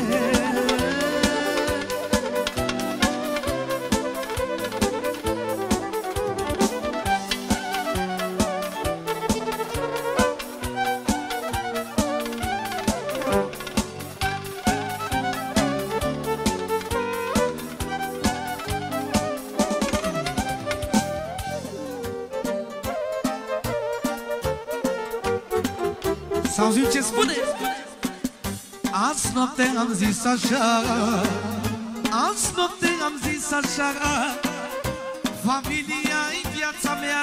S-auzi ce spune? Azi noapte am zis așa, azi noapte am zis așa, familia-i viața mea,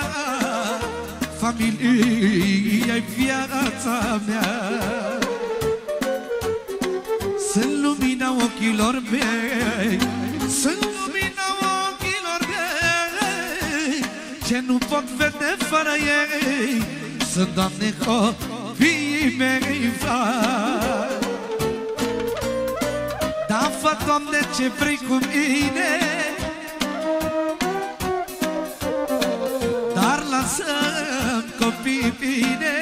familia-i viața mea. Sunt lumina ochilor mei, sunt lumina ochilor mei, ce nu pot vede fără ei. Sunt, Doamne, copiii mei, da, fă, Doamne, ce vrei cu mine, dar lasă-mi copiii bine.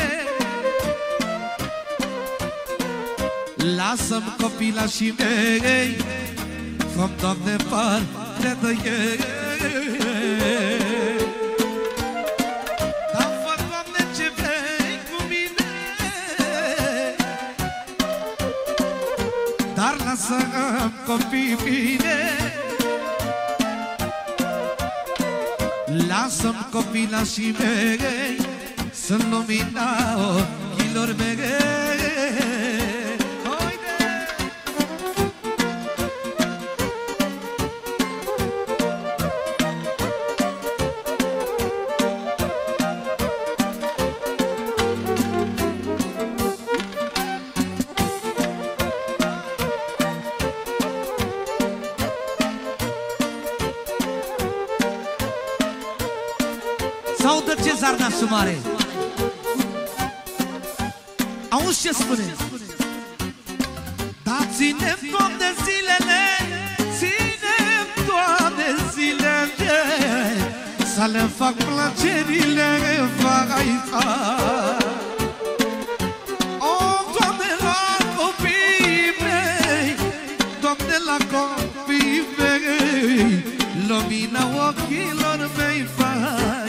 Lasă-mi copilașii mei, fă-mi, Doamne, parte de ei. Da, fă, Doamne, ce vrei cu mine, dar lasă-mi copiii bine. Lasă-mi copilașii mei, sunt lumina ochilor mei. S-audă Cezar nasul mare. Auzi ce spune? Da, ținem toate zilele, ținem toate zilele, să le fac plăcerile, vai, o, Doamne, la copiii mei, Doamne, la copiii mei, lumina ochilor mei, vai.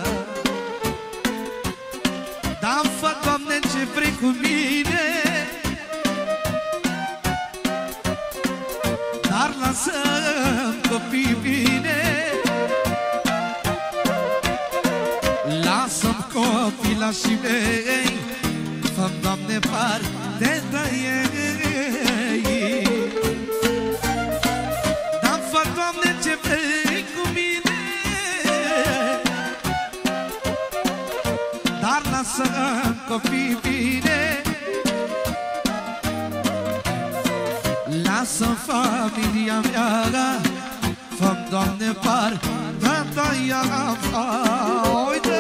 Da, fă, Doamne, ce vrei cu mine, dar lasă-mi copiii bine. Lasă-mi copilașii mei, fă-mi, Doamne, parte de ei. Da, fă, Doamne, ce vrei cu mine, dar lasă-mi copiii bine. Lasă-mi familia mea, fă-mi, Doamne, partea ta ea. Uite!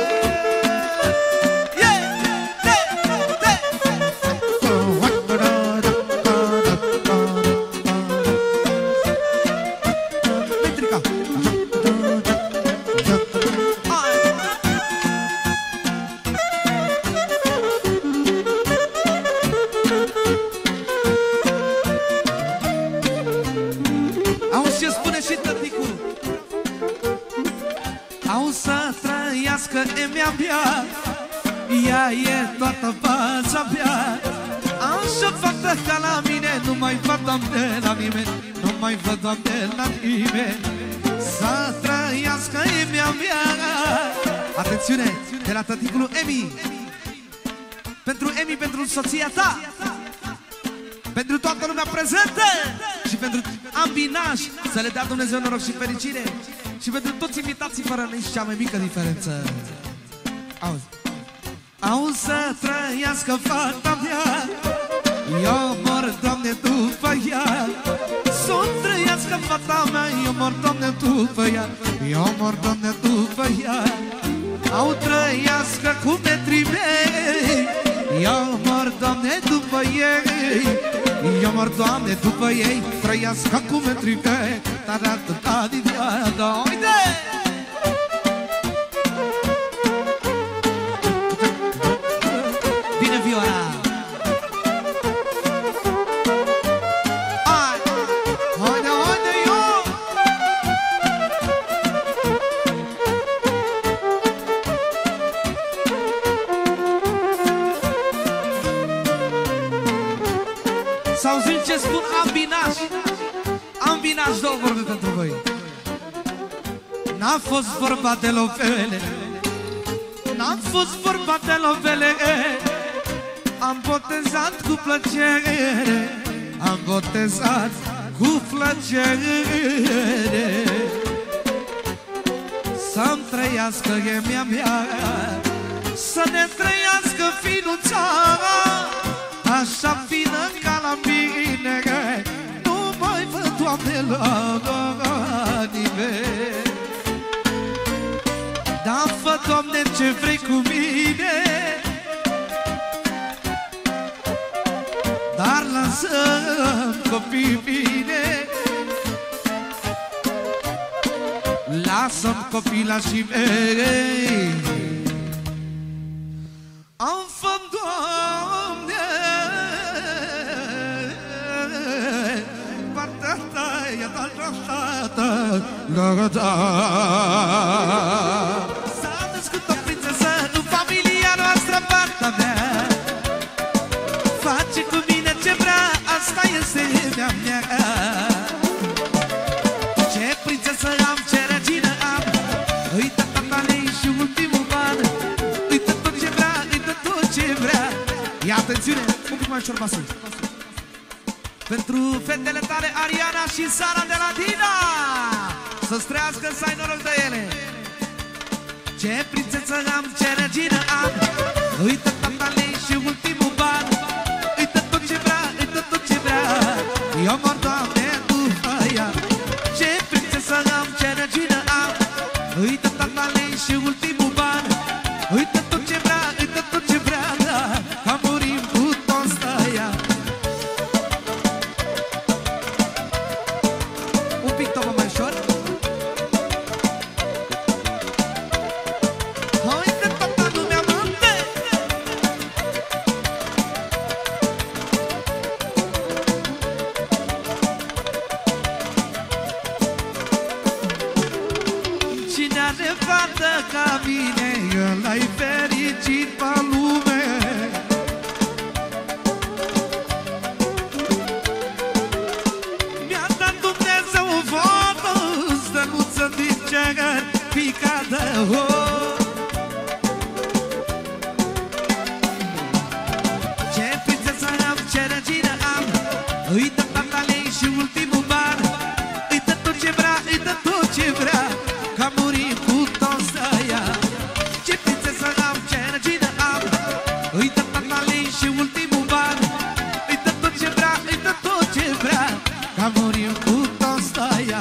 Emea mea, ea e toată fața mea. Așa fată ca la mine, nu mai văd, Doamne, la nimeni, nu mai văd, Doamne, la nimeni. Să trăiască Emea mea. Atențiune, de la tăticul Emi. Pentru Emi, pentru soția ta, pentru toată lumea prezentă și pentru ambii nași, să le dea Dumnezeu noroc și fericire. Și pentru toți invitații fără nici cea mai mică diferență. Auzi. Auzi, să trăiască fata mea, eu mor, Doamne, după ea. Să trăiască fata mea, eu mor, Doamne, după ea. Eu mor, Doamne, după ea. Au trăiască cu metrii mei, eu mor, Doamne, după ei. Eu mor, Doamne, după ei. Trăiască cu metrii mei. Ta-da-ta-ta-di-da-da. Uite! Vine viola. spun ambinaș, două vorbe pentru voi. N-a fost vorba de lovele, n-a fost vorba de lovele. Am botezat cu plăcere, am botezat cu plăcere. Să-mi trăiască emia mea, să ne trăiască finuța, așa fină ca la mine. Nu mai văd, Doamne, la nimeni. Da, fă, Doamne, ce vrei cu mine, dar lasă-mi copii bine. Lasă-mi copilașii mei. Am fă, Doamne, partea ta e ta. S-a născut o prințesă în familia noastră, partea mea. Face cu mine ce vrea, asta este de-a mea. Ce prințesă am, ce regină am, uită tatalei și ultimul ban. Uită tot ce vrea, uită tot ce vrea. Ia atențiune, un pic mai ușor basul. Pentru fetele tale Ariana și Sara de la Dina, să-ți trească, să ai noroc de ele. Ce prințesă am, ce regină am, uită tatalei și ultimul ban. Uită tot ce vrea, uită tot ce vrea. Eu mor, Doamne, după ea. Ce prințesă am, ce regină am, uită tatalei și ultimul ban. Uită tot ce vrea, uită tot ce vrea, da, ca murim cu toți ăia. Un pic topă mai ușor. Uite toată lumea mânte. Cine are fată ca mine, ăla-i fericit pe lume. Mi-a dat Dumnezeu o fată, stănuță din cer, picată, Ce prințesă am, ce regină am, uită tatalei și ultimul ban. Uită tot ce vrea, uită tot ce vrea, ca murim cu toți ăia. Ce prințesă am, ce regină am, uită tatalei și ultimul ban. Uită tot ce vrea, uită tot ce vrea, ca murim cu toți ăia.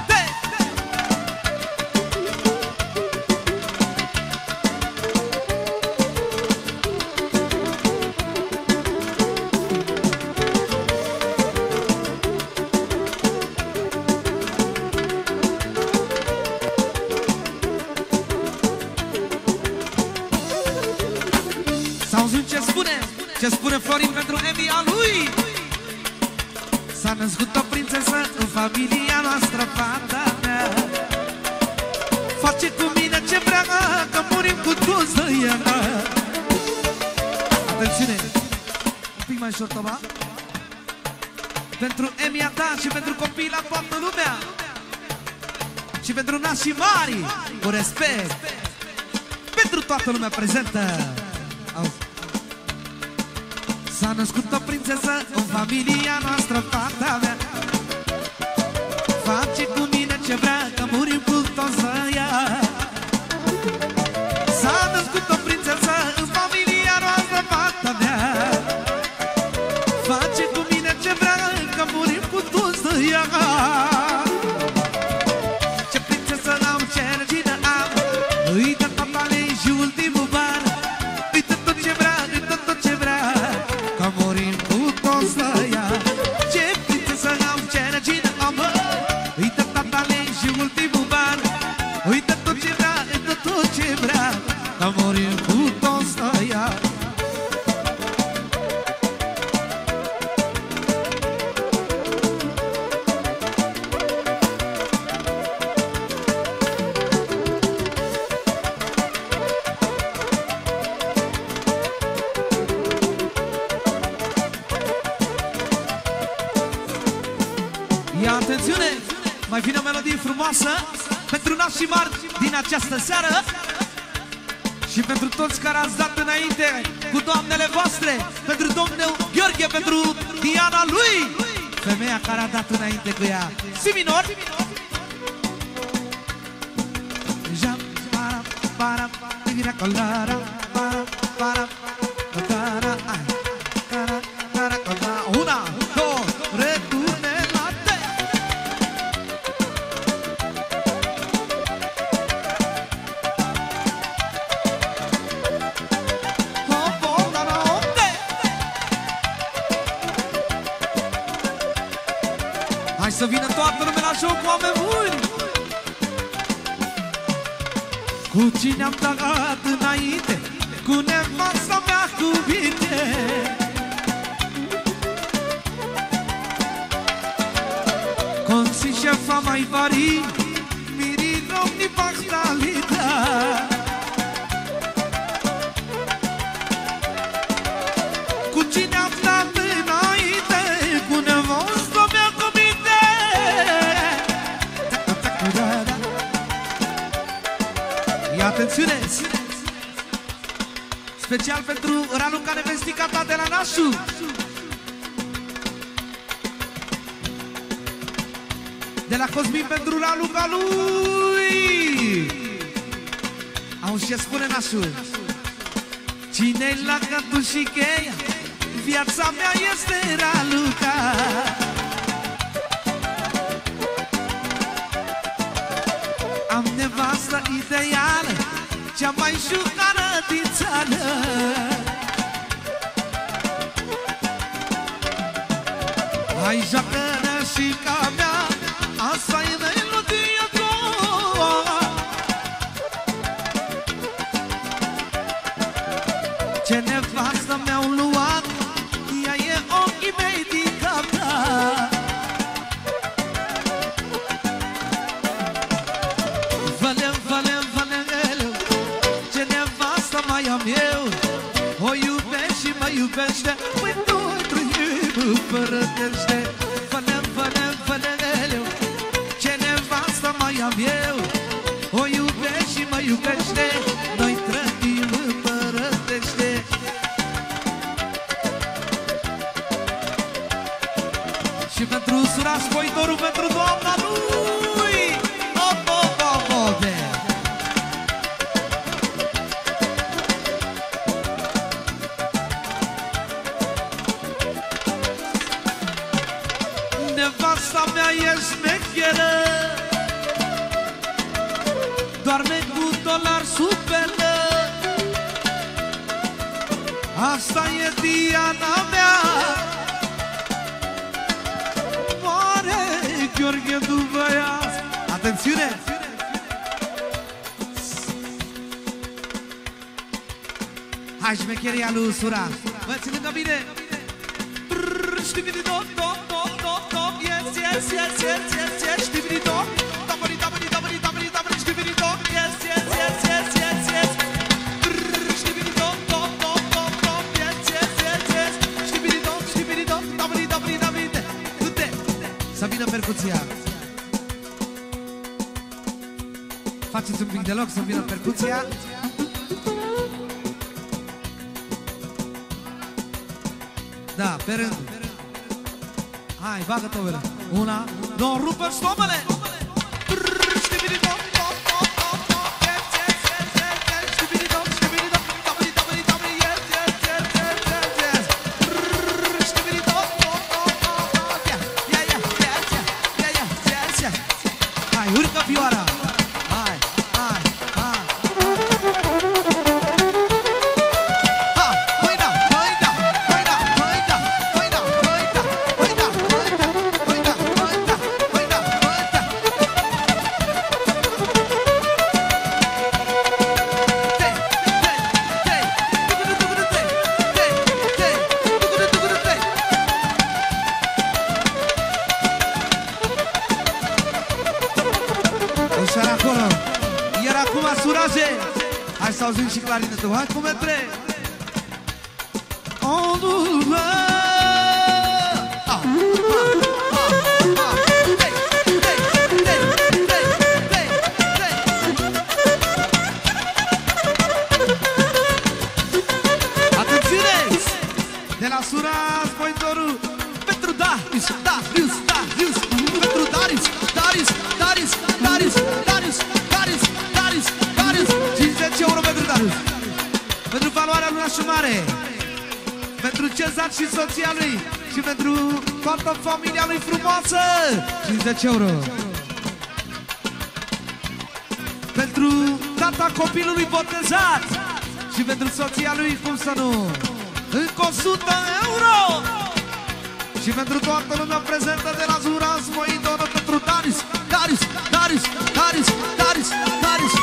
S-auzi ce spune Florin pentru Emia lui. S-a născut o prințesă în familia noastră, fata mea. Face cu mine ce vrea, că murim cu toți de ea. Atențiune, un pic mai ușor, Toma. Pentru Emia ta și pentru copiii la toată lumea. Și pentru nașii mari, cu respect. Pentru toată lumea prezentă. Auzi. S-a născut o prințesă în familia noastră, fata mea. Face cu mine ce vrea, că murim cu toți ăia. S-a născut o prințesă în familia noastră, fata mea. Face cu mine ce vrea, că murim cu toți ăia. Ce prințesă am, ce regină am, uită tatalei și ultimul ban. Uită tot ce vrea, uită tot ce vrea, că murim cu toți ăia. Ce prințesă am, ce regină am, uită tatalei și ultimul ban. Uită tot ce vrea, uită tot ce vrea, că murim cu toți ăia. Ia atențiune! Mai vine o melodie frumoasă pentru nașii mari din această seară și pentru toți care ați dat înainte cu doamnele voastre, pentru domnul Gheorghe, pentru Diana lui, femeia care a dat înainte cu ea. Si minor! Una, două, returne la te. Hai să vină toată lumea la joc, oameni buni! Cu cine am dat înainte, cu nevasta mea cuvinte. Consi șefa mai vari, miri romni pachtalita. Cu cine am dat înainte, cu nevasta mea cuvinte. Ia atențiune! Special pentru Raluca, nevestica ta de la nașu. De la Cosmin pentru Raluca lui. Auzi ce spune nașul? Cine-i la cantul și cheia? Viața mea este Raluca. Am nevastă ideală, cea mai șucară din țară. Hai joacă-nă și ca mea, asta e melodia ta. Ce nevastă mi-au luat, ea e ochii mei din cap ta. Mai am eu, o iubesc și mă iubește, păi noi trăim fără dește. Fă-ne-mi, fă-ne-mi, fă-ne-mi, ce nevastă mai am eu, o iubesc și mă iubește, noi trăim fără dește. Și pentru sura Spoitorul, pentru doamna lui, nevasta mea e șmecheră, doarme cu dolari sub pelă. Asta e Diana mea, moare Gheorghe după ea. Atențiune! Hai șmecheria lui sura, vă țin lângă mine. Știbidi-dop, dop, dop, dop, dop, yes, yes, yes, yes, yes, yes, știbidi-dop, dabări, dabări, dabări, dabări, dabări, știbidi-dop, yes, yes, yes, yes, yes, yes, știbidi-dop, dop, dop, dop, dop, yes, yes, yes, yes, știbidi-dop, știbidi-dop, dabări, dabări, dabări, du-te, să vină percuția. Faceți un pic de loc să vină percuția. Da, pe rând. Hai, bagă tovele. Una, două, rupă stomele. Hai, urcă vioara. Hai, hai, hai. Iar acum suraje, hai să auzim și clarinetul. Hai cu metre. și soția lui și pentru toată familia lui frumoasă 50 euro. Pentru tata copilului botezat și pentru soția lui, cum să nu, încă 100 euro. Și pentru toată lumea prezentă de la Zuras, Moidonă, pentru Darius, Darius, Darius, Darius, Darius, Darius,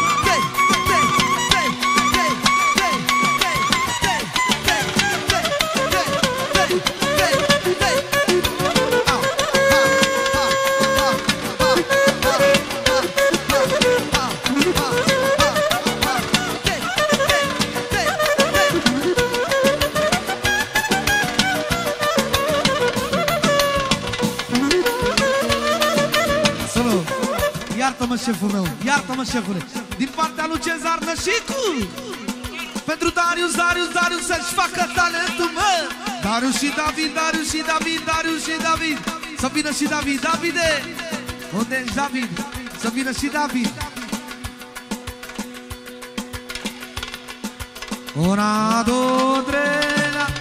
Iartă-mă, șeful meu, iartă-mă, șefule. Din partea lui Cezar Nășicu. Pentru Darius, Darius, Darius să-și facă talentul, mă. Darius și David, Darius și David, Darius și David. Să vină și David, Davide. Unde ești, David? Să vină și David. Una, două, trei, la...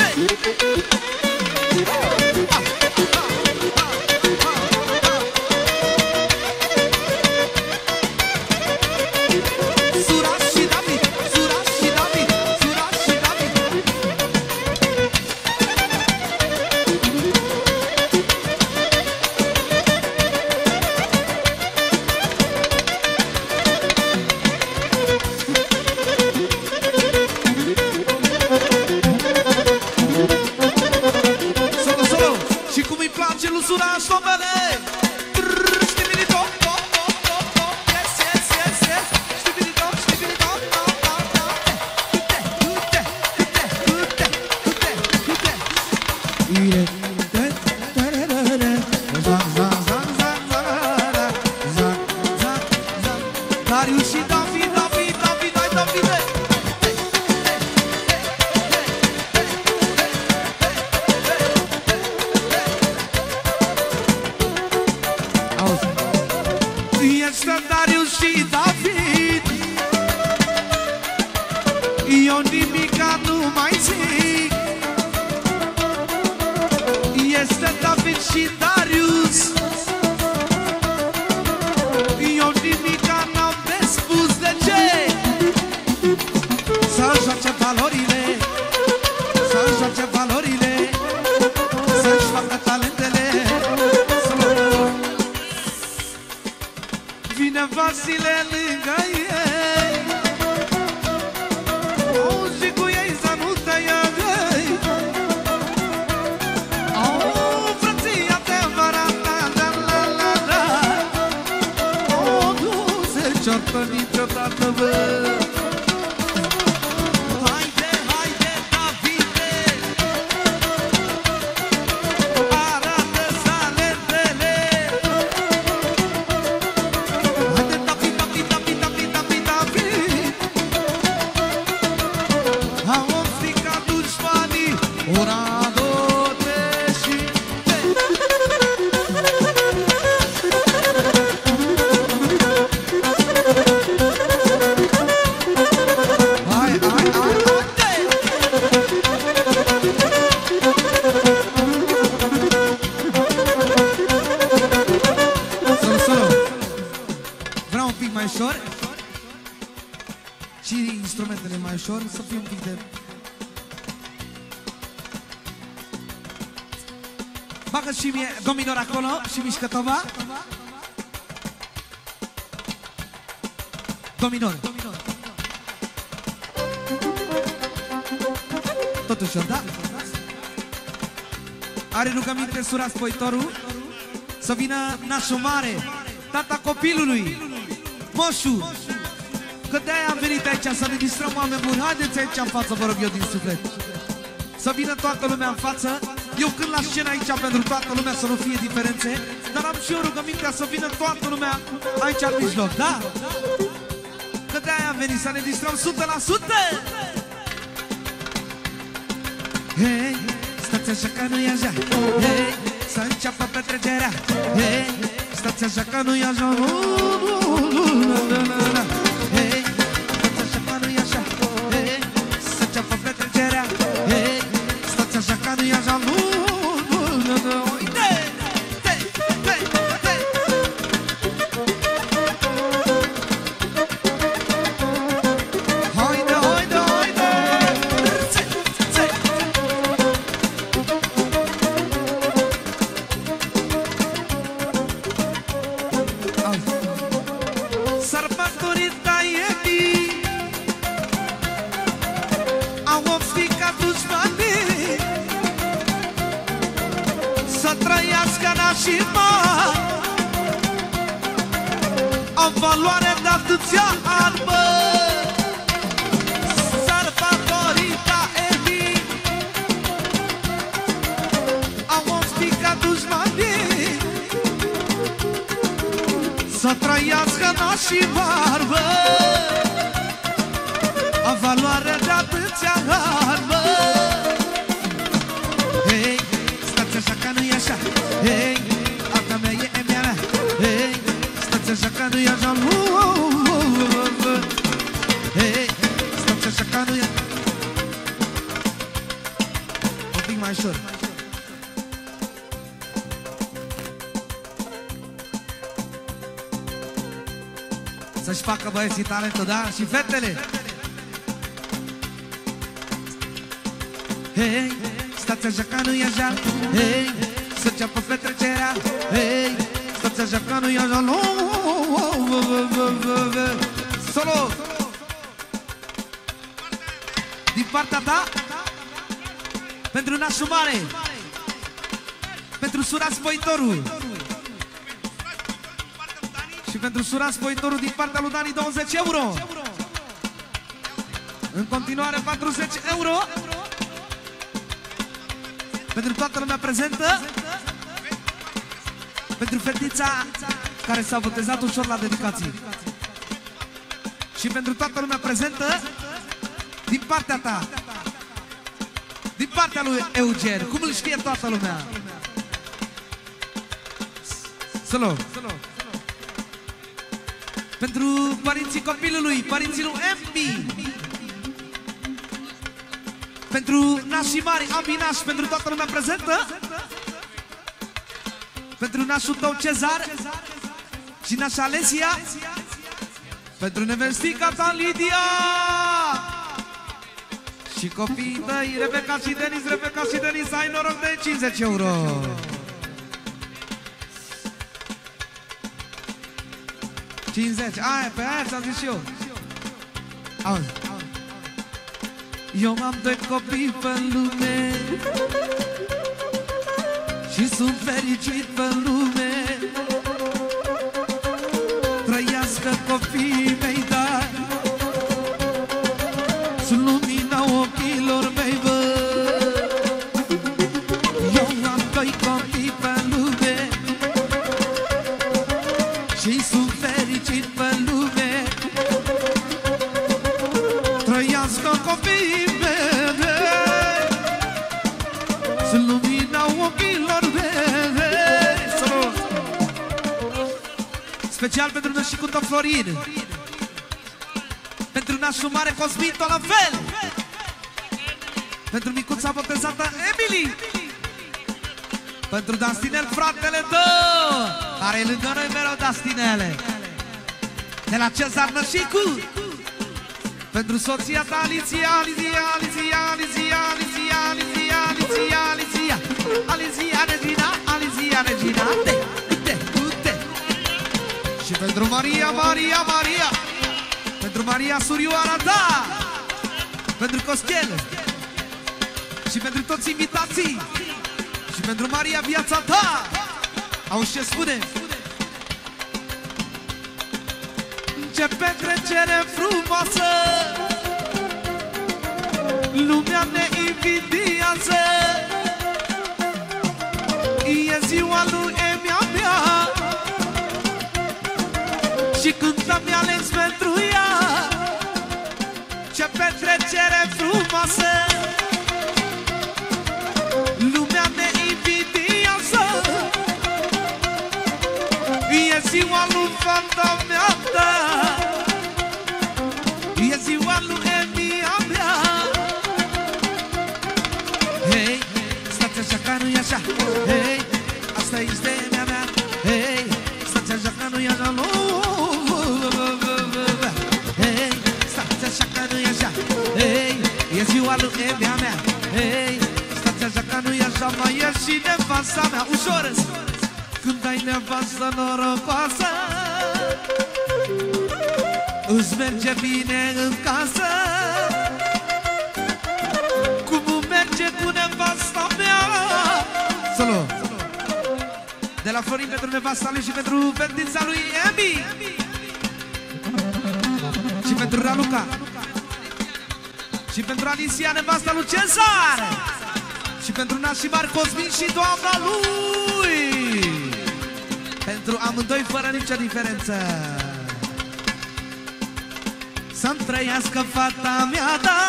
Să fie un pic de... Bagă și mie dominor acolo și mișcă tova. Dominor. Tot ușor, da? Are rugăminte sura Spoitorul să vină nașul mare, tata copilului, moșu. Că de-aia am venit aici să ne distrăm, oameni buni. Haideți aici în față, vă rog eu din suflet. Să vină toată lumea în față. Eu când la scenă aici pentru toată lumea să nu fie diferențe, dar am și eu rugămintea să vină toată lumea aici în mijloc, da? Că de-aia am venit să ne distrăm 100%. Hei, stați așa că nu-i așa. Hei, să înceapă petrecerea. Hei, stați așa că nu-i așa. Hei, stați așa că nu-i așa. Hei, să înceapă petrecerea. Hei, stați așa că nu-i și mari, am valoare de atâția ani, bă. Sărbătorița Emi, am ospicat dușmanii, să trăiască nașii mari, bă. Am valoare de atâția ani, bă. Hei, stați așa că nu-i așa. Hei, alta mea e mea mea. Hei, stați așa că nu-i așa. Hei, stați așa că nu-i așa. Un pic mai ușor. Să-și facă băieții talentul, da? Și fetele. Hei, stați așa că nu-i așa. Hei, să înceapă petrecerea. Hei, stați așa că nu-i așa. Solo. Din partea ta, pentru nașul mare, pentru sura Spăitorul și pentru sura Spăitorul din partea lui Dani 20 euro. În continuare 40 euro pentru toată lumea prezentă, pentru fetița care s-a botezat ușor la dedicații și pentru toată lumea prezentă din partea ta, din partea lui Eugen, cum îl știe toată lumea. Solo. Pentru părinții copilului, părinții lui Embi, pentru nașii mari, ambii nași, pentru toată lumea prezentă, pentru nașul tău Cezar și nașa Alesia, pentru nevestica ta Lidia și copiii tăi Rebecca și Denis. Rebecca și Denis, ai noroc de 50 euro. Aia, pe aia ți-am zis și eu. Auzi. Eu am doi copii pe lume și sunt fericit pe lume. Trăiască copiii mei, dar sunt lumina ochilor mei, bă. Eu am doi copii pe lume și sunt fericit pe lume. Trăiască copiii mei, sunt lumina ochilor mei. Salut! Special pentru nășicul tău Florin, pentru nașul mare Cosmin, tot la fel, pentru micuța botezată Emily, pentru Dastinel, fratele tău, care e lângă noi mereu, Dastinele, de la Cezar Nășicu, pentru soția ta Alicia, Alicia, Alicia, Alicia, Alicia, Alicia, Alicia, Alicia, Alicia Regina, Alicia Regina, te. Și pentru Maria, Maria, Maria, pentru Maria surioara ta, pentru Coschel și pentru toți invitații și pentru Maria viața ta. Auzi ce spune? Ce petrecere frumoasă, lumea ne invidiază. E ziua lui Emia mea și când am ales pentru ea. Ce petrecere frumoasă, lumea ne invidiază. E ziua lui fata mea, da. E ziua lui Emia mea. Hei, stați așa că nu-i așa. Hei, asta este mea mea. Hei, stați așa că nu-i așa. Hei, stați așa că nu-i așa. Hei, e ziua lui Emia mea. Hei, stați așa că nu-i așa. Mai e și nevasta mea. Ușor! Când ai nevastă norocoasă, îți merge bine în casă. Cum merge cu nevasta mea? Solo! De De la Florin pentru nevasta lui și pentru fetița lui Emi. Și pentru Raluca. Și pentru Alicia, nevasta lui Cezar. Și pentru Nașimar Cosmin și doamna lui. Pentru amândoi fără nicio diferență. Să-mi trăiască fata mea, da.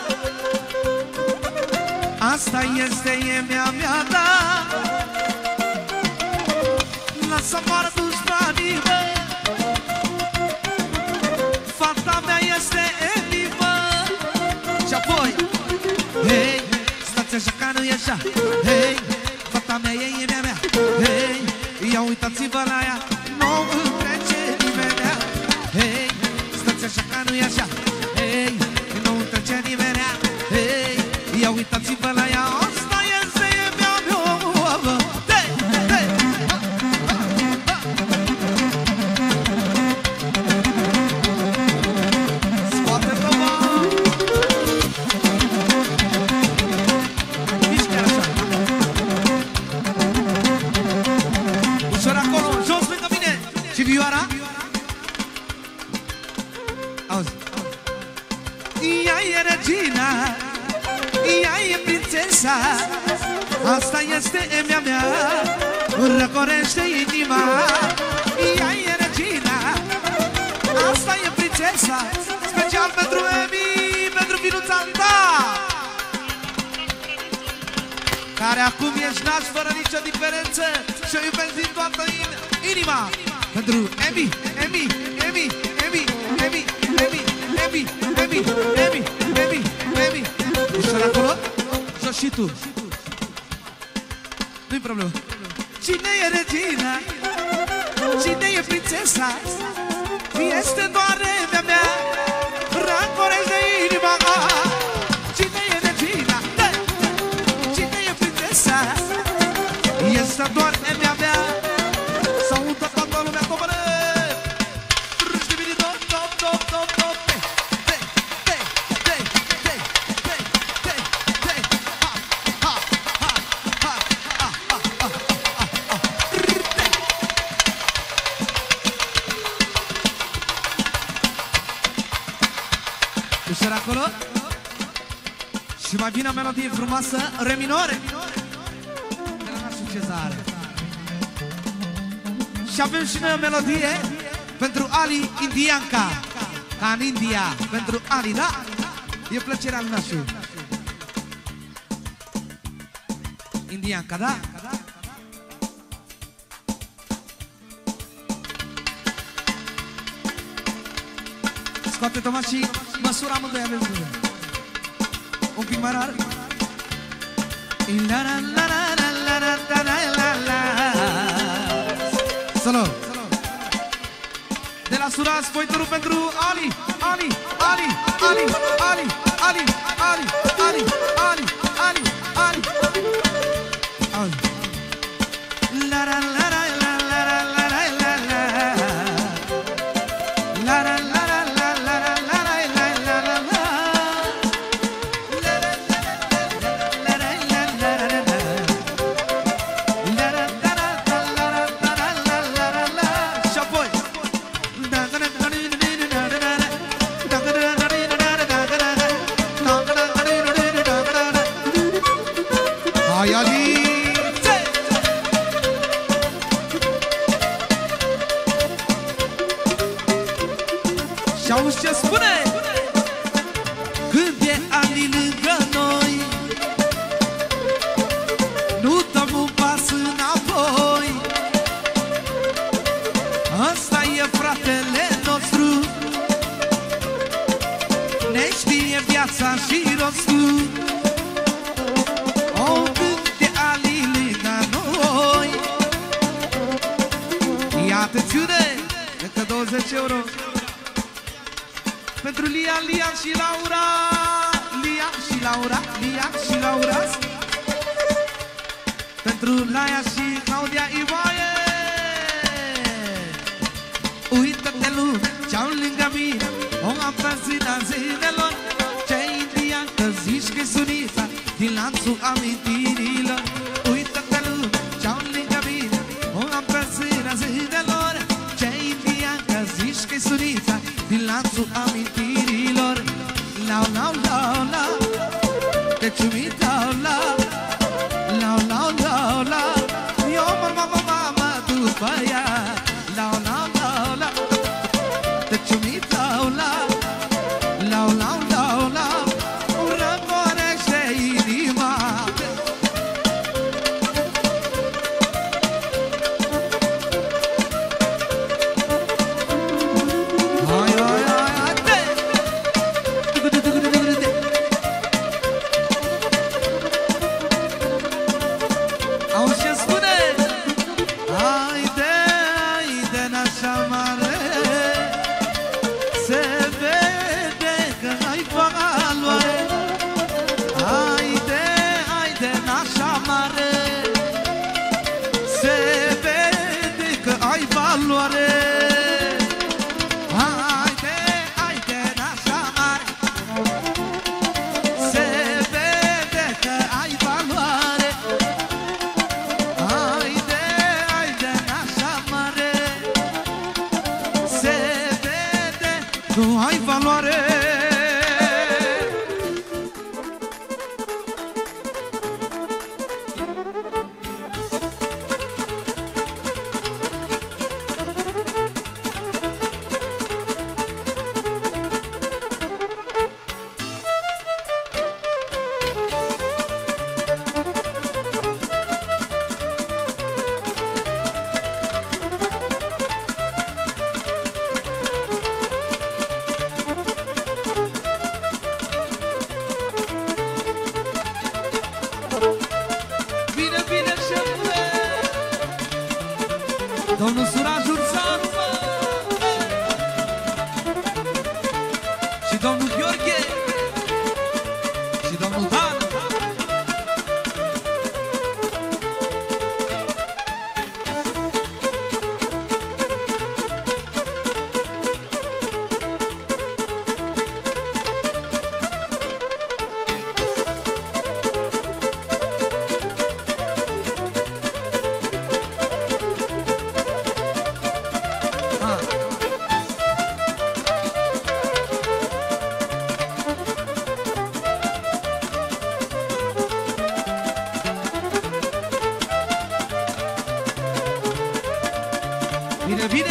Asta este, e mea, da. Lasă moară dușmanii, bă. Fata mea este Emi, bă. Și apoi, hei, stați așa ca nu e așa. Hei, fata mea e mea. Hei, ia uitați-vă la ea, nu întrece nimenea. Hei, stați așa ca nu e așa. Hei, nu întrece nimenea. Hei, ia uitați-vă la ea, asta este mea. Scoate-mă, mă! Nici chiar așa. Ușor acolo, jos lângă mine. Și vioara? Auzi. Ea e regina, ea e prințesa, asta este mea, răcorește inima. Ea e regina, asta e prințesa, special pentru Emi, pentru finuța ta, care acum ești naș fără nicio diferență și o iubesc din toată inima. Pentru Emi, Emi, Emi, Emi, Emi, Emi, Emi, Emi, Emi, Emi, Emi. Ușor acolo, jos și tu. Nu-i problemă. Cine e regina? Cine e prințesa? Este doar mea, rancorește inima. Cine e regina? Cine e prințesa? Este doar mea. Saudă toată lumea, coboră. Ușor acolo. Și mai vine o melodie frumoasă, re minore, de la nașul Cezar. Și avem și noi o melodie pentru Ali Indianca, ca în India, pentru Ali, da? E plăcerea lui nașul Indianca, da? Scoate Tomaș și măsura amândoi avem bine. Un pic mai rar. Solo. De la Suras, Foitorul pentru Ali, Ali, Ali, Ali, Ali, Ali, Ali, Ali, Ali, Ali, Ali, Ali. La la la la la la la la la la la la. Și auzi ce spune? Când e Ali lângă noi, nu dăm un pas înapoi. Ăsta e fratele nostru, ne știe viața și rostul. O, când e Ali lângă noi. Ia atențiune, încă 20 euro pentru Lian, Lian și Laura. Lian și Laura, Lian și Laura. Pentru Laia și Claudia Ivoaie. Uită-te lume, ce-au lângă mine, o am fascinat zilelor. Ce indian că zici că-i sunița din lanțul amintirilor. Uită-te lume, ce-au lângă mine, o am zâdelor. Ce indian că zici că-i sunița din lanțul amintirilor. Lau, lau, lau, lau, te ciumit, lau, lau, lau, lau, lau, lau. Eu mama după ea. Lau, lau, lau, lau, te ciumit, lau, lau, lau, lau, lau, lau. Răcorește inima. Domnul Suraj Ursan și domnul Gheorghe și domnul Dan. Bine, bine!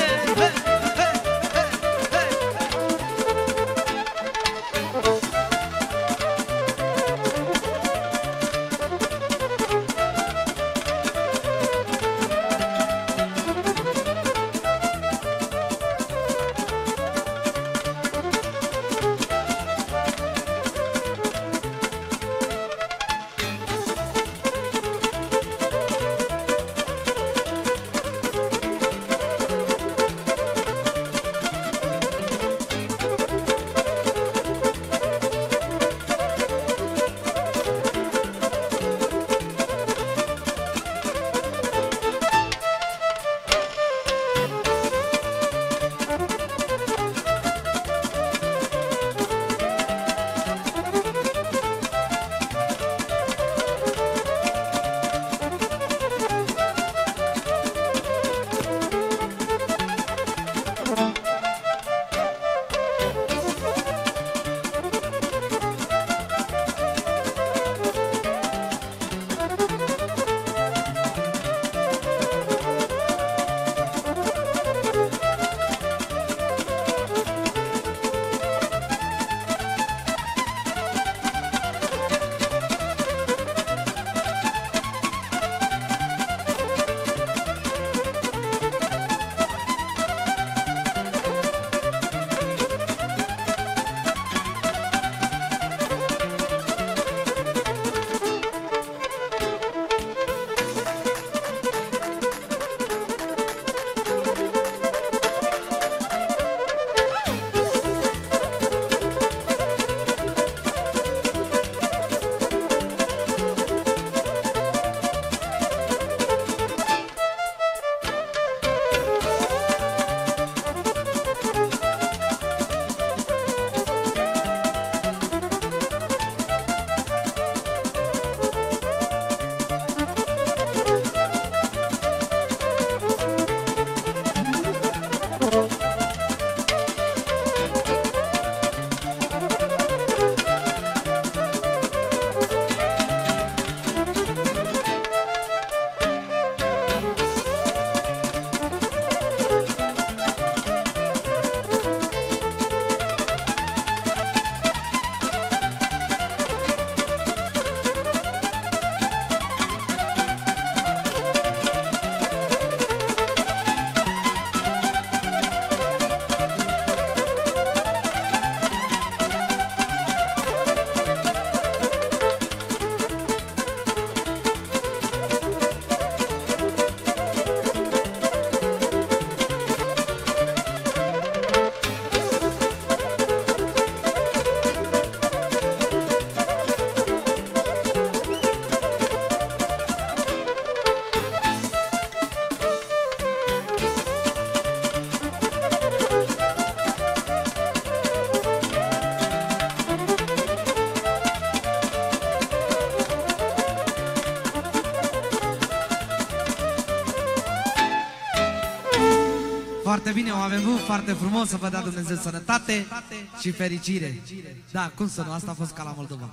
Foarte bine, o avem avut foarte frumos, să vă dea Dumnezeu sănătate și fericire. Da, cum să nu, asta a fost ca la Moldova.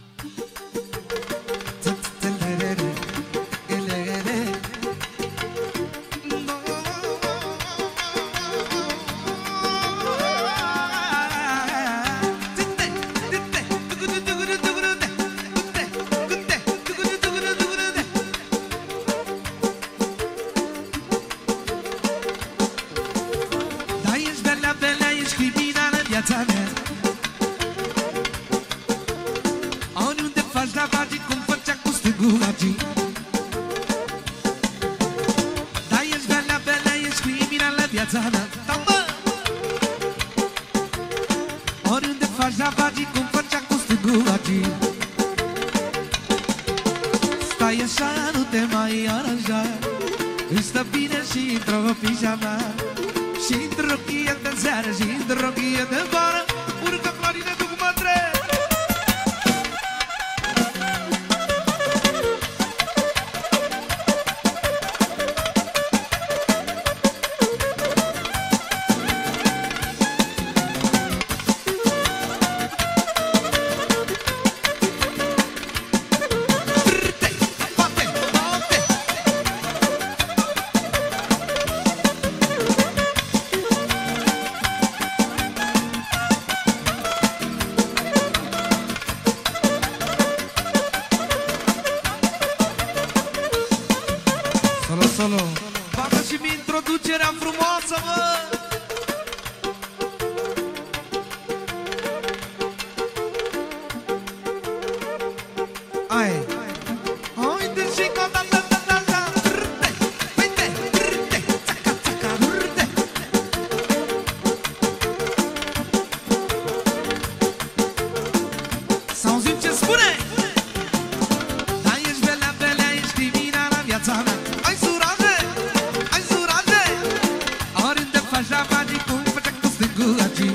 viața mea. Oriunde faci la vagi, cum făcea cu stângulagii. Da, ești belea, belea, ești criminală viața mea. Da, bă! Oriunde faci la vagi, cum făcea cu stângulagii. Stai așa, nu te mai aranja, îți stă bine și într-o pijama, și într-o chie de seară, și într-o chie de vară. Urcă florile, duc mătre. Solo. Facă și-mi introducerea frumoasă, mă! Ai. Uite și că da da da da da. Uite, uite, țaca țaca, uite. Să auzim ce spune. Da, ești belea, belea, ești criminală viața mea. Ai suraje, ai suraje. Oriunde faci la bani, cum făcea cu stângulagii.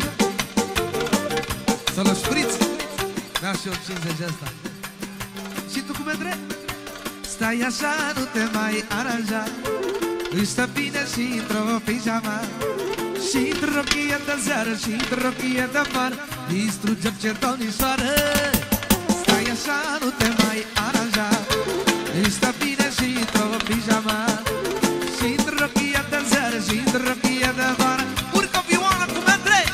Să-l șpriți. Da, și eu 50 asta. Și tu cum e drept? Stai așa, nu te mai aranja, își stă bine și într-o pijama, și într-o chie de seară, și într-o chie de vară. Distrugem certonișoară. Stai așa, nu te mai aranja, își stă bine și într-o pijama, și într-o chie de seară, și într-o chie de vară. Urcă vioana cum e drept!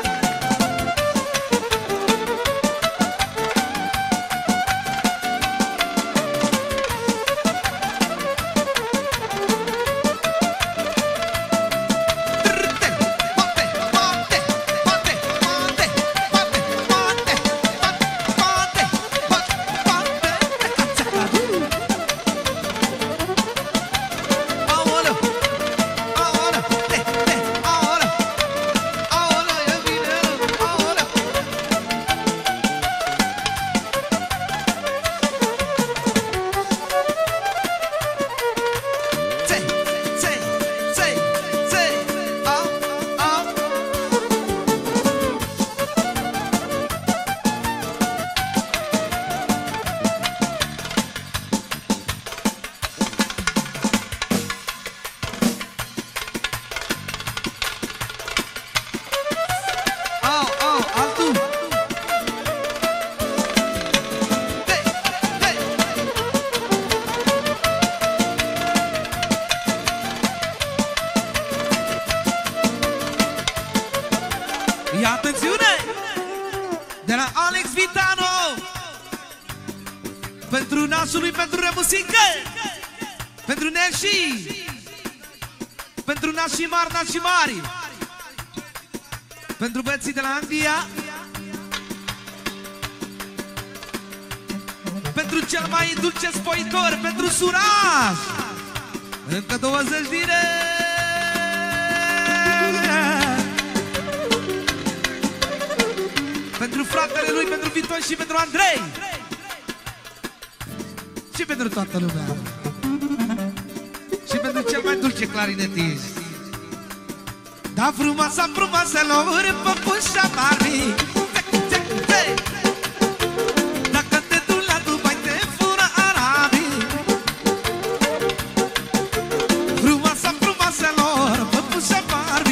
Ia atențiune! De la Alex Vitano, pentru nașului, pentru remusică, pentru neșii, pentru nașii mari, nașii mari, pentru băieții de la Anglia, pentru cel mai dulce spoitor, pentru Suraj, încă 20 lire. Pentru fratele lui, pentru Viton și pentru Andrei. Și pentru toată lumea. Și pentru cel mai dulce clarinetist. Da, frumoasa, frumoaselor, păpușa Barbie. Dacă te duci la Dubai, te fură arabii. Frumoasa, frumoaselor, păpușa Barbie.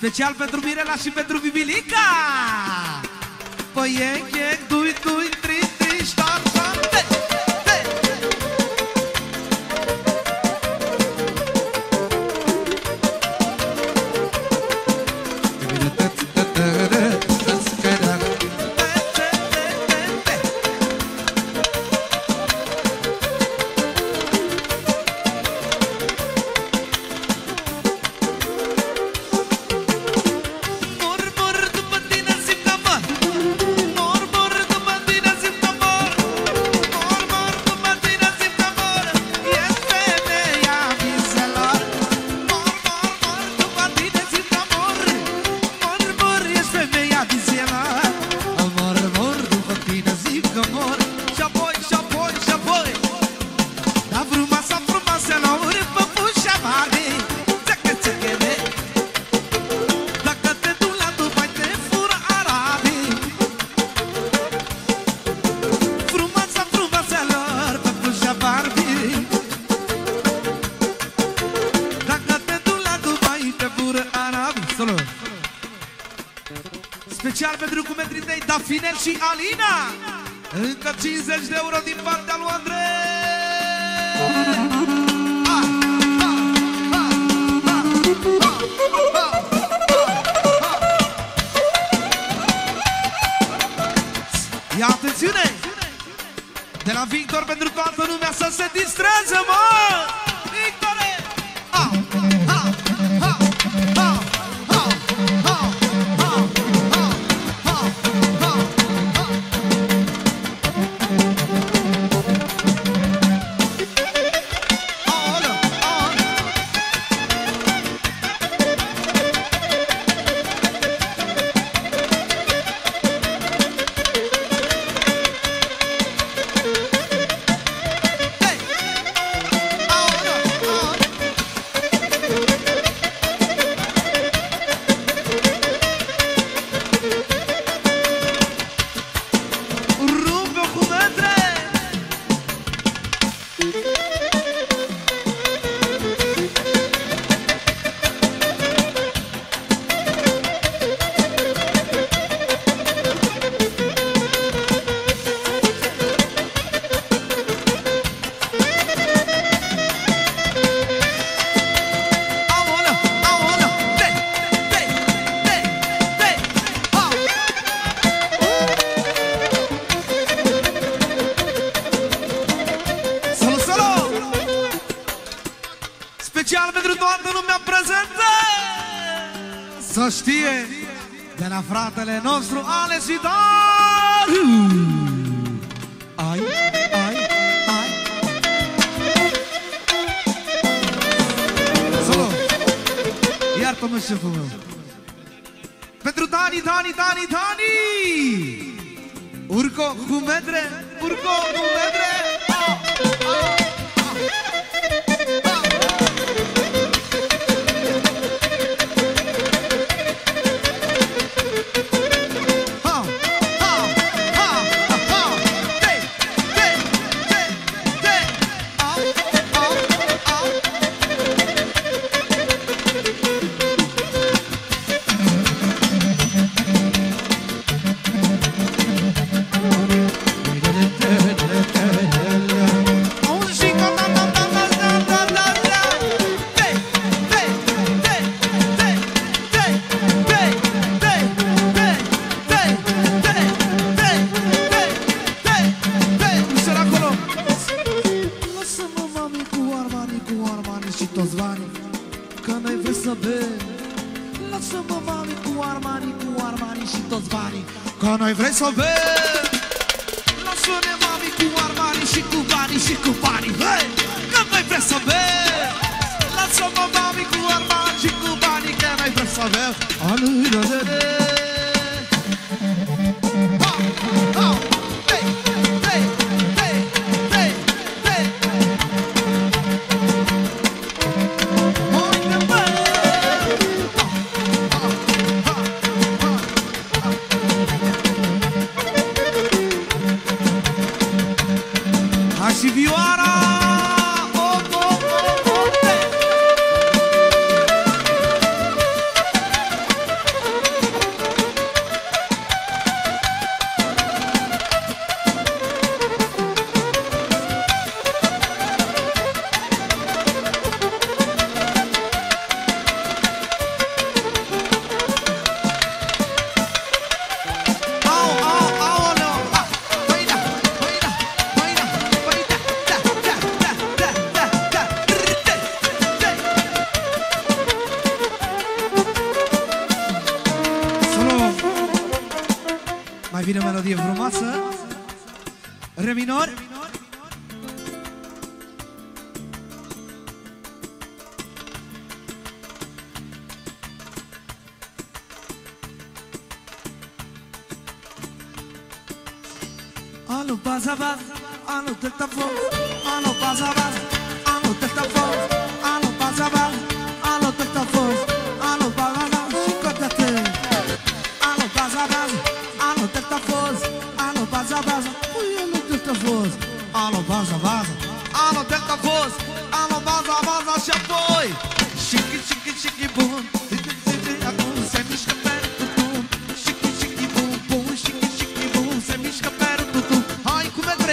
Special pentru Mirela și pentru Bibilica. Păi e, dui, tri, ștar, ștar, Special pentru cumetrii tăi, Dafinel și Alina. Încă 50 de euro din partea lui Andrei. Ia atențiune! De la Victor pentru toată lumea să se distreze, mă! Victore! Special pentru toată lumea prezentă. Să știe de la fratele nostru Alex Vidal. Ai. Solo. Iartă-mă, șeful meu. Pentru Dani. Urco cu medre. Lasă-mă, mami, cu Armani și toți banii, că noi vrem să bem. Lasă-ne, mami, cu Armani și cu banii, hey, că noi vrem să bem. Lasă-mă, mami, cu Armani și cu banii, că noi vrem să bem. Și vioara frumoasă. Re minor. Alo, baza, baza, alo, delta fox, alo, baza, baza, alo, delta fox, alo, baza, baza, alo, delta fox, alo, baza, baza, și codate. Alo, baza, baza, alo, delta fox, alo, baza, baza, ui, alo, delta fox, alo, baza, baza, alo, delta fox, alo, baza, baza, și apoi chiqui, chiqui, chiqui, bun, acum se mișcă pe tutum, chiqui, chiqui, bun, bun, chiqui, chiqui, bun, se mișcă pe tutum. Hai cu metre!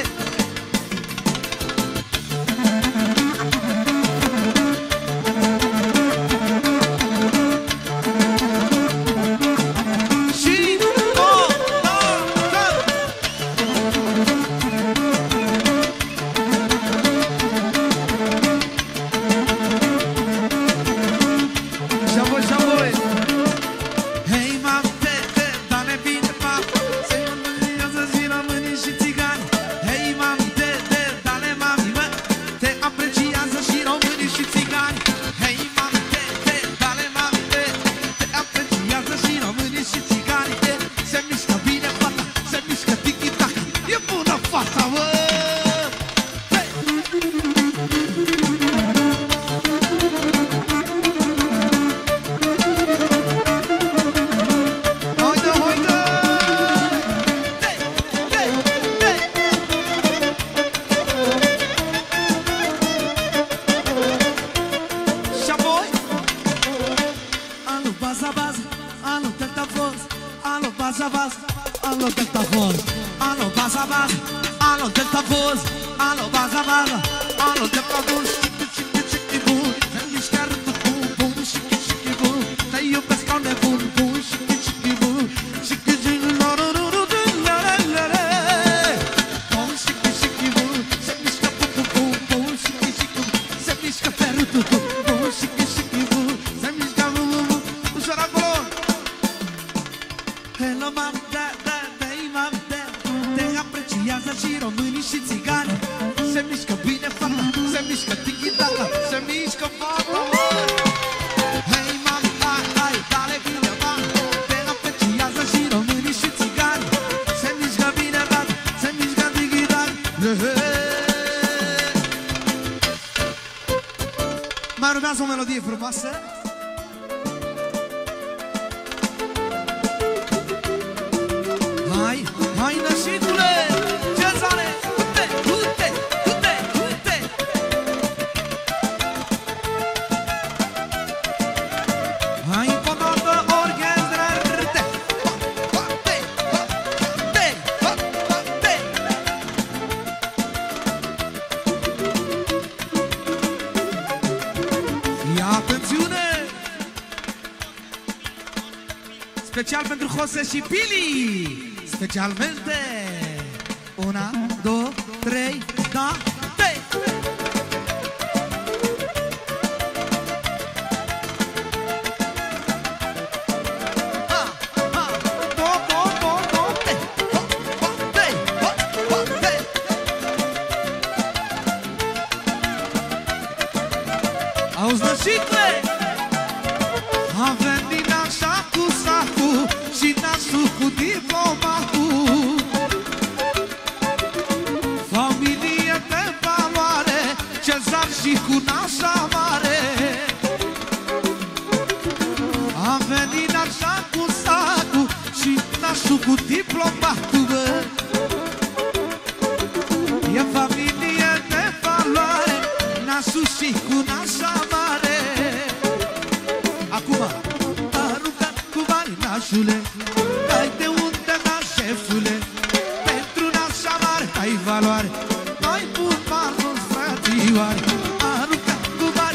Mai urmează o melodie frumoasă. Hai, hai nășitule! Ce zare! Uite, uite, uite, uite! Hai încă o dată orchestră! Uite, uite, uite, uite! Ia atențiune! Special pentru Jose și Pili! Specialmente! 1, 2, 3, da! Te! Auzi, nășicle! Avem din așa cu sacul și nasul cu diplomatul. Familie de valoare, Cezar și cu nașa mare. Avem din așa cu sacul și nasul cu diplomatul, bă. E familie de valoare, nasul și cu nașa mare. Acum, aruncat cu bani, nașule, dai de unde, na, șefule? Pentru nașa mare ai valoare, mai bun marul, fratioare. Aruncat cu bani,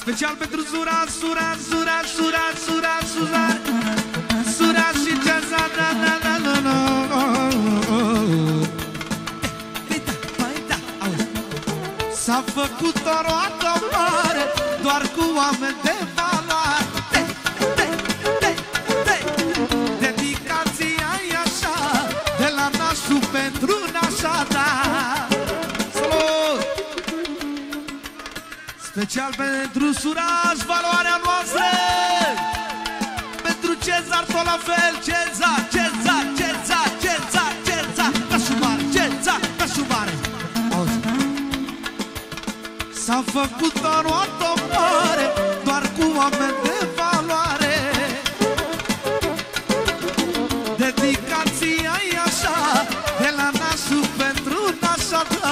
Special pentru Zura, Zura, Zura, Zura, Zura, Zura, Zura și Cezar, na, na, na, na, na, S-a făcut o roată mare doar cu oameni de valoare. Dedicația-i așa de la nașul pentru nașa ta. Salut! Special pentru Suraj, valoarea noastră. Pentru Cezar tot la fel. Cezar, Cezar, Cezar, Cezar, Cezar, Nașumare, Cezar, Nașumare. S-a făcut o roată mare doar cu oameni de valoare. Dedicația-i așa de la nașul pentru nașa ta.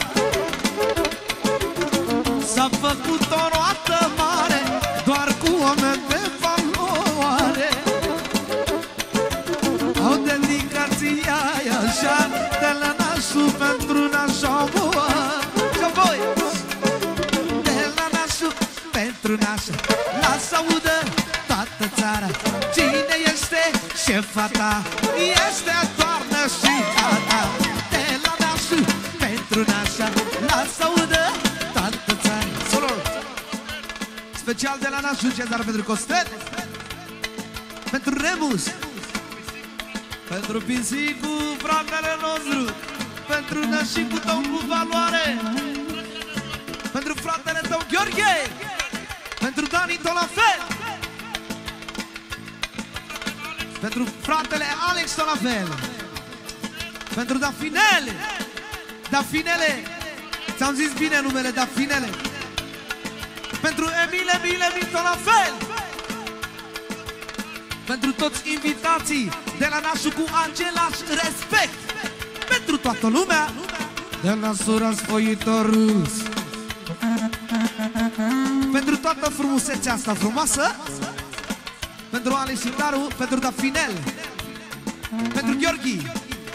S-a făcut o roată mare doar cu oameni de valoare. Au dedicația-i așa de la nașul pentru nașa ta. Și apoi pentru nașa, lasă audă toată țara. Cine este șefa ta? Este doar nășica ta. De la nașul pentru nașa, lasă audă toată țara. Solo! Special de la nașul Cezar pentru Costel, pentru Remus, pentru Pisicu, fratele nostru, pentru nășicul tău cu valoare, pentru fratele tău Gheorghe, pentru Dani tot la fel, pentru fratele Alex tot la fel, pentru Dafinele, Dafinele, ți-am zis bine numele Dafinele, pentru Emile tot la fel, pentru toți invitații de la nașul cu același respect, pentru toată lumea de la Sura Spoitorus. Pentru toată frumusețea asta frumoasă, pentru Alex Indaru, pentru Dafinel, pentru Gheorghi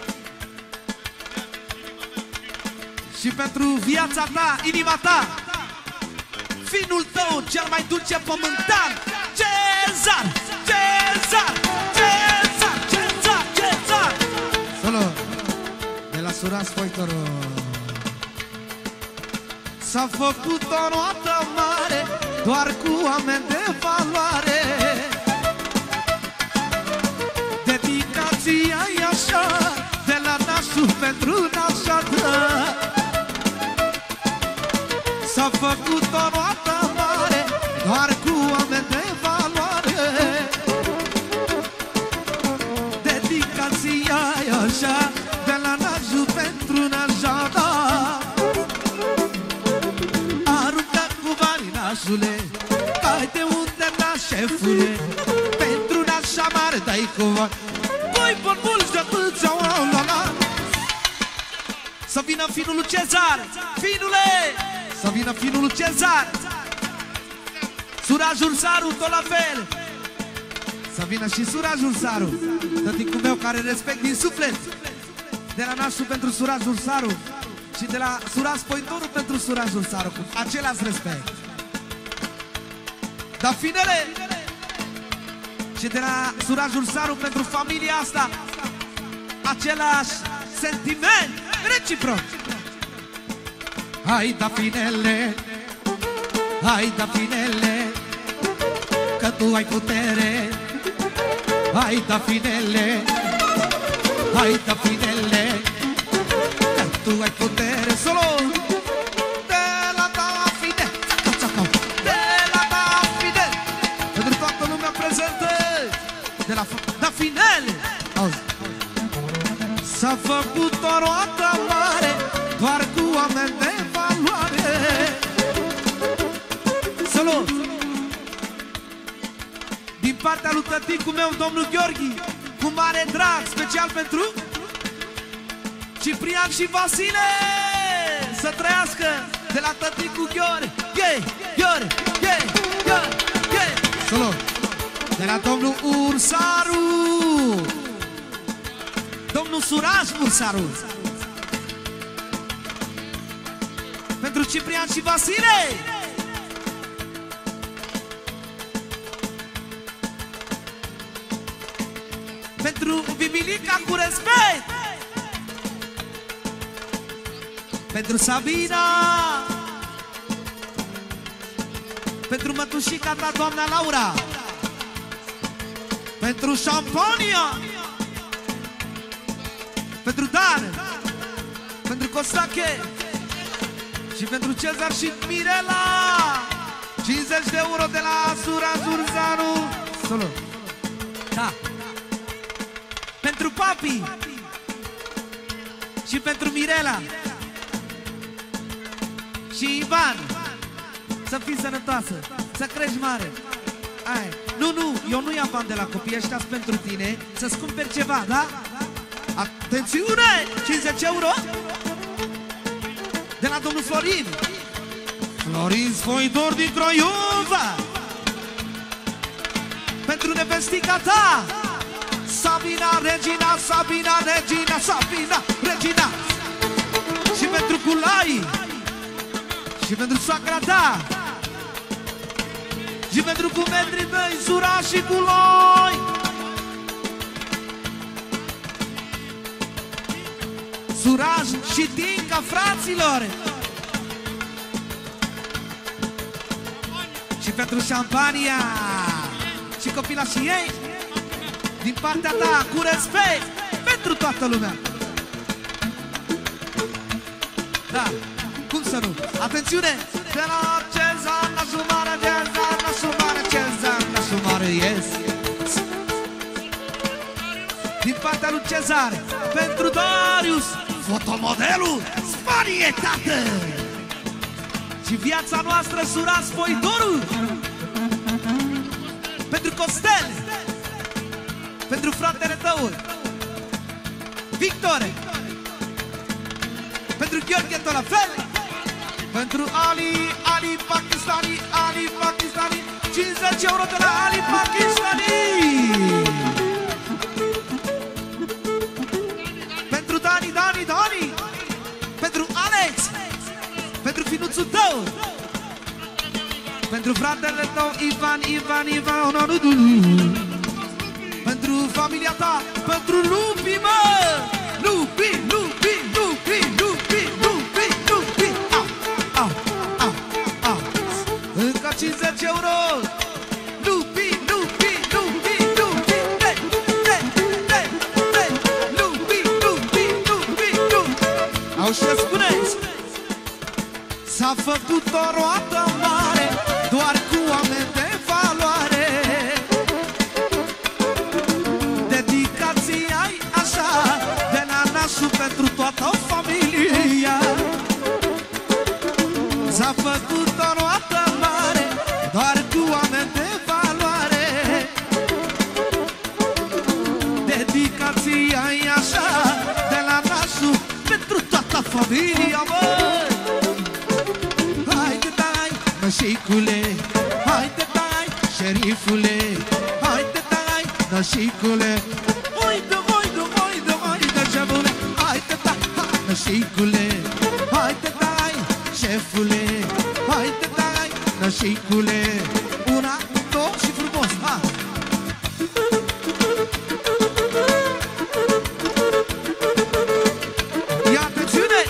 și pentru viața ta, inima ta, finul tău cel mai dulce pământan, Cezar, Cezar, Cezar, Cezar, Cezar. Salut! De la Sura Spoitorul. S-a făcut o roată mare doar cu oameni de valoare. Dedicația-i așa de la nașul pentru nașa ta. S-a făcut o roată mare doar cu oameni de valoare. Dedicația-i așa de la nașul pentru nașa ta. Hai de unde na șefule, pentru nașa mare dai cuvânt. Voi vor mulți de atâția la. Să vină finul lui Cezar, finule, să vină finul lui Cezar. Surajul Saru tot la fel. Să vină și Surajul Saru, tăticul meu care respect din suflet. De la nașul pentru Surajul Saru și de la Suraj Spoitorul pentru Surajul Saru, cu același respect. Dafinele și de la Surajul Saru pentru familia asta, același sentiment reciproc. Hai Dafinele, hai Dafinele, că tu ai putere. Hai Dafinele, hai Dafinele, că tu ai putere. Solo! De la Dafinele. S-a făcut o roată mare doar cu oameni de valoare. Salut! Din partea lui tăticul meu, domnul Gheorghi, cu mare drag, special pentru Ciprian și Vasile. Să trăiască de la tăticul Gheorghi. Salut! De la domnul Ursaru, domnul Suraj Ursaru, pentru Ciprian și Vasile, Pentru Bibilica cu respect. Pentru Sabina. Pentru mătușica ta, doamna Laura. Pentru Șampania. Pentru Dan. Pentru Costache. Și pentru Cezar și Mirela. 50 de euro de la Sura Zurzanu. Solo. Da. Pentru Papi. Și pentru Mirela. Și Ivan. Să fii sănătoasă. Să crești mare. Ai. Nu, eu nu iau bani de la copii ăștia pentru tine. Să-ți cumperi ceva, da? Atențiune! 50 euro de la domnul Florin. Florin Sfoitor din Craiova. Pentru nevestica ta Sabina, Regina, Sabina, Regina, Sabina, Regina. Și pentru Culai. Și pentru soacra ta. Și pentru cumendrii tăi, Sura și Culai. Suraj și Tinca, fraților. Și pentru Șampania. Și copilașii ei. Din partea ta, cu respect. Pentru toată lumea. Da, cum să nu? Atențiune! De la Cezar la sumare, Cezar la sumare, Cezar la sumare, yes. Din partea lui Cezar, pentru Darius, fotomodelul, varietate. Și viața noastră, Sura Spoitorul. Pentru Costel. Pentru fratele tău Victor. Pentru Gheorghe tot la fel. Pentru Ali Pakistani 50 euro de la Ali Pakistani. Pentru Dani pentru Alex. Pentru finuțul tău. Pentru fratele tău Ivan pentru familia ta. Pentru Lupi, mă. Lupi. Încă 50 euro. Lupi. Au ce spuneți? S-a făcut o roată mare, doar cu oameni de valoare. Dedicația-i așa, de la nașul pentru toată familia. S-a făcut o roată mare, doar cu oameni de valoare. Dedicația-i așa, de la nașul pentru toată familia, măi. Haide dai, nășicule, haide dai, șerifule, haide dai, nășicule, haide, șefule, haide dai, nășicule, haide dai, șefule, haide dai, nășicule. Una, două și frumos, ha! Ia atențiune!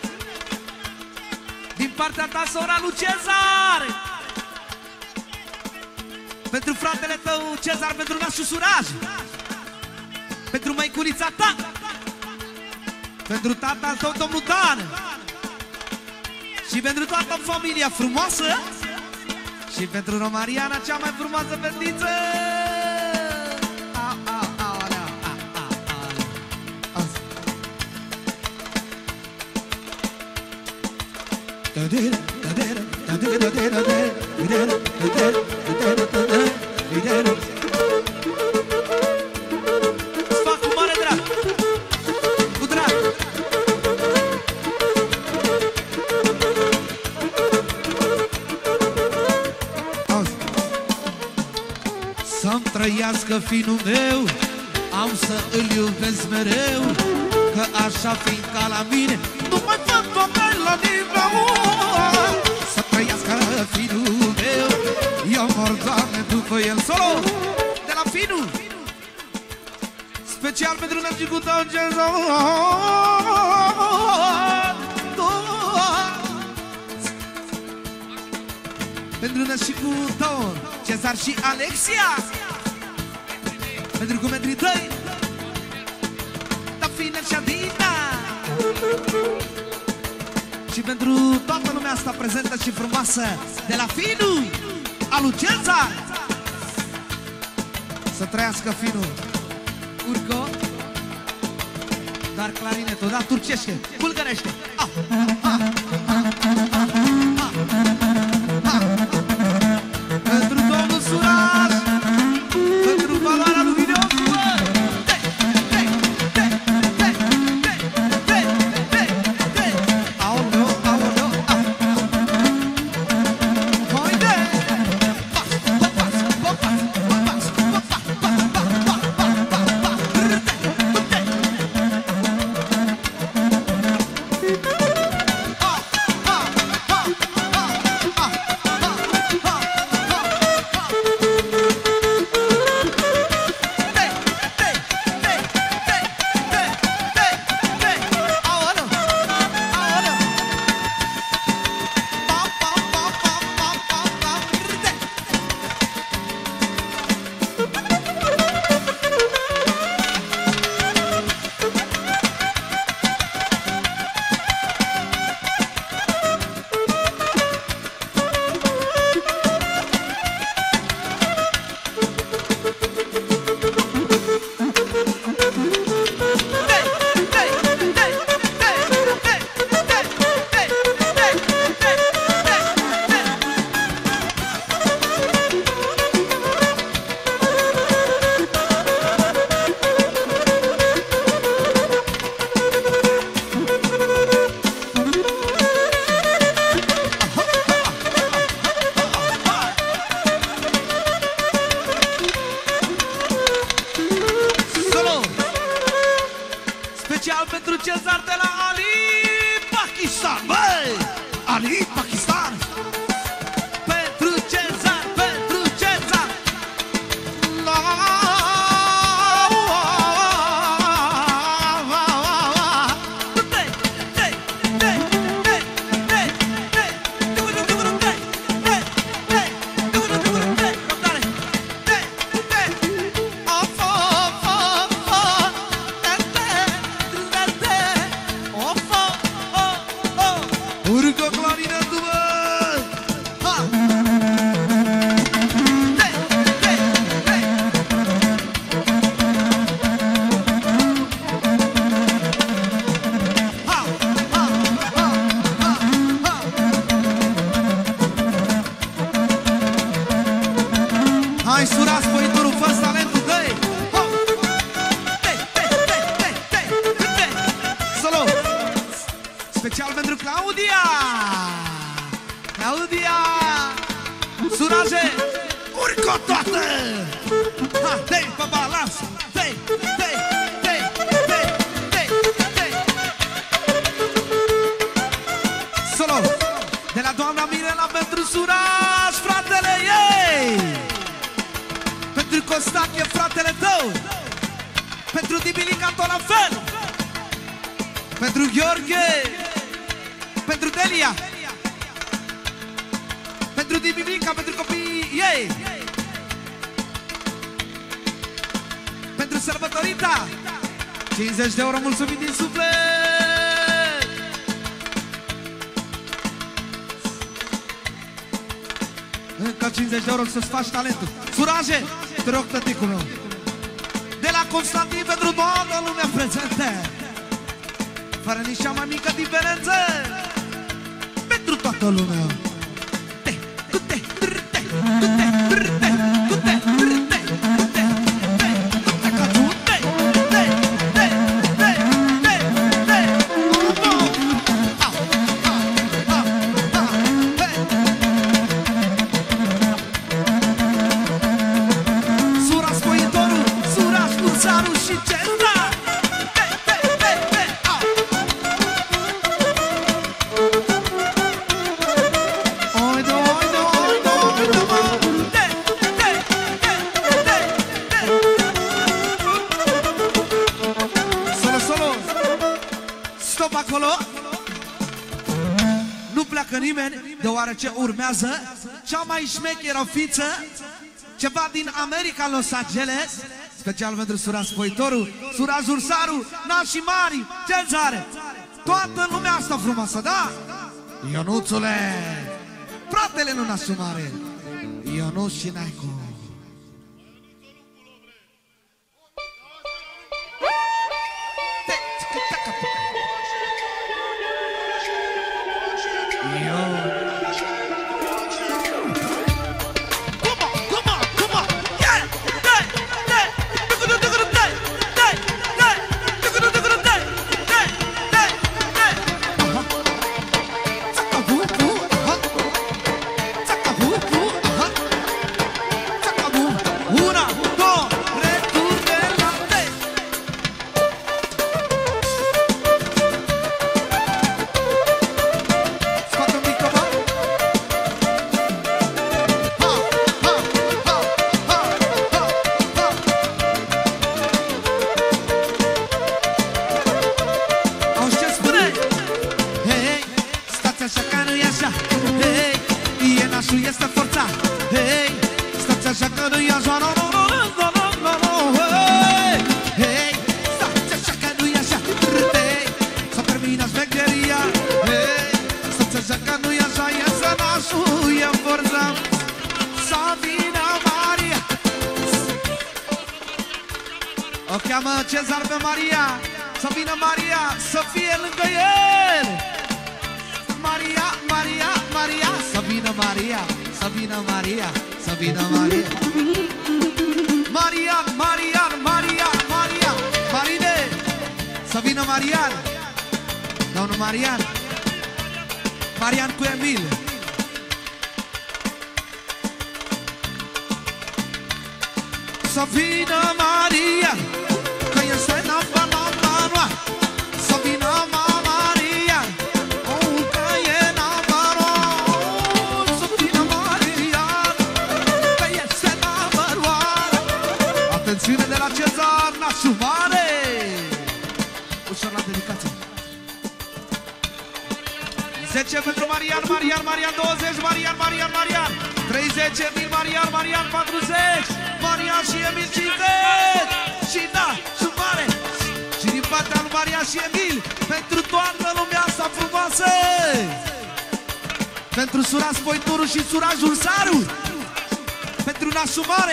Din partea ta, sora lui Cezar. Pentru fratele tău Cezar, pentru nașul Suraj. Pentru măiculița ta. Pentru tatăl tău, domnul Dan. Și pentru toată familia frumoasă. Și pentru Romariana, cea mai frumoasă fetiță. Îți fac cu mare drag. Cu drag. Să-mi trăiască finul meu, am să îl iubesc mereu, că așa fiind ca la mine, nu mai fac toate la nimeni. Să trăiască finul meu, eu mor, Doamne, după el. Solo de la Finu. Special pentru născicul tău, Cezar. Pentru născicul tău, Cezar și Alexia. Pentru comentrii tăi, Dafina și Adina. Și pentru toată lumea asta prezentă și frumoasă de la Finu, a lui Cezar. Să trăiască Finu. Urco, dar clarinetul, dar turcește, bulgărește. Pentru domnul Suraș, pentru valoarea lui Videosul. Special pentru Cezar de la Ali Pakistan, băi! Ali Pakistan! Pentru Cezar, pentru Cezar! Urcă clarinetul, bă! Ha! Hai, surați poitorul, fă-ți talentul, dă-i! Solo! Special pentru Claudia! Claudia! Suraje! Urcă toată! Ha, dă-i pe balans! Dă-i! Dă-i! Dă-i! Dă-i! Dă-i! Dă-i! Solo! De la doamna Mirela pentru Suraj, fratele ei! Pentru Costache, fratele tău! Pentru Dibilica, tot la fel! Pentru Gheorghe! Pentru Delia! Pentru Dibilica, pentru copiii ei! Pentru sărbătorita! 50 de euro, mulțumim din suflet! Încă 50 de euro să-ți faci talentul! Suraje! Te rog, tăticul meu! De la Constantin pentru toată lumea prezentă! Fără nici cea mai mică diferență! Pentru toată lumea! Sura Spoitorul, Sura Șturțaru și Cezar! pleacă nimeni, deoarece urmează cea mai șmecheră fiță, ceva din America, Los Angeles, special pentru sura Spoitoru, sura Jursaru, nașii mari, Cezare, toată lumea asta frumoasă, da? Ionuțule, fratele nu nașul mare, Ionuț și Naicu. Cezar pe Maria, să vină Maria, să fie lângă el. Maria, Maria, Maria, să vină Maria, să vină Maria, să vină Maria. Marian, Marian, Maria, Maria, Marine, să vină Marian. Domnul Marian, Marian cu Emil. Să vină Maria, că este napa, napa, noa. Să vină Maria, că e napa, noa. Să vină Maria, că este napa, noa. Atențiune de la Cezar, nașul mare. Ușor la dedicație. 10 pentru Marian, Marian, Marian, 20, Marian, Marian, Marian, 30, Emil, Marian, Marian, 40, Marian și Emil, 50. Și da, sunt mare. Și din partea lui Marian și Emil, pentru toată lumea asta frumoasă, pentru sura Spoitoru și sura Jursaru, pentru nașul mare,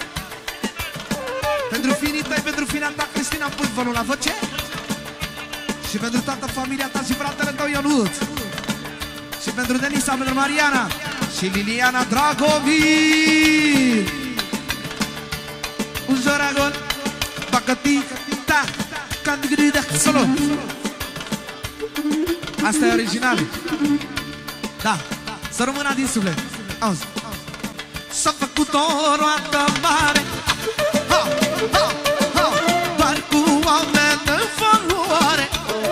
pentru finii tăi, pentru fina ta Cristina, pui vălul la voce. Și pentru toată familia ta și fratele tău Ionuț. Și pentru Denisa, pentru Mariana și Liliana Dragomir. Un zoragon, bacătica, candigrida, solo. Asta e original. Da, să rămână din suflet. Auzi. S-a făcut o roată mare, ha, ha, ha, doar cu oameni în foloare.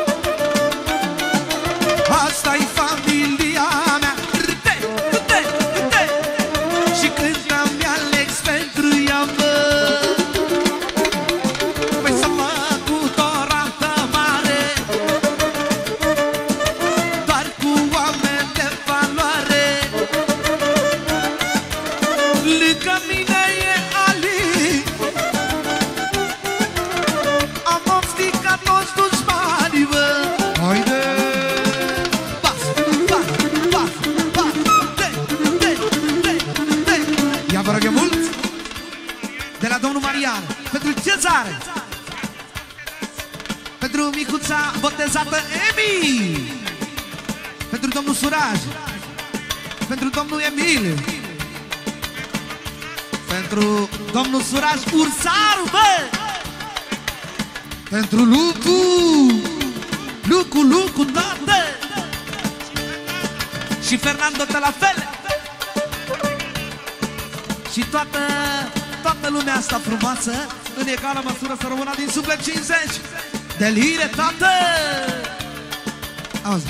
Asta-i familia mea. Și când îmi aleg pentru ea, mă, păi să mă făcut o roată mare, doar cu oameni de valoare. Lângă mine e Ali, am ofticat toți dușmanii, mă. Haide! Ia vă rog eu mult de la domnul Marian, pentru Cezare, pentru micuța botezată Emi, pentru domnul Suraj, pentru domnul Emil, pentru domnul Suraj Ursaru, bă! Pentru Lucu, Lucu, Lucu, tată! Și Fernando de la fel. Și toată lumea asta frumoasă, în egală măsură să rămână din suflet 50 de lire, tată! Auzi!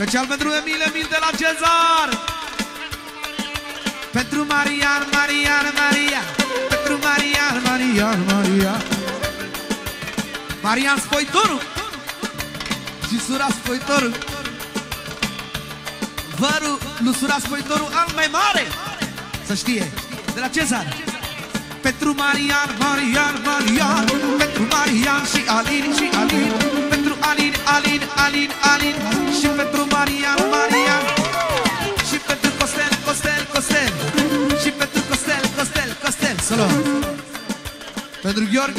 Special pentru Emil de la Cezar. Pentru Marian. Pentru Marian. Marian Spoitoru și Sura Spoitoru. Vărul lui Sura Spoitoru al mai mare, să știe, de la Cezar. Pentru Marian. Pentru Marian și Alin. Pentru Alin. Și pentru Marian. Și pentru Costel. Și pentru Costel. Solo. Pentru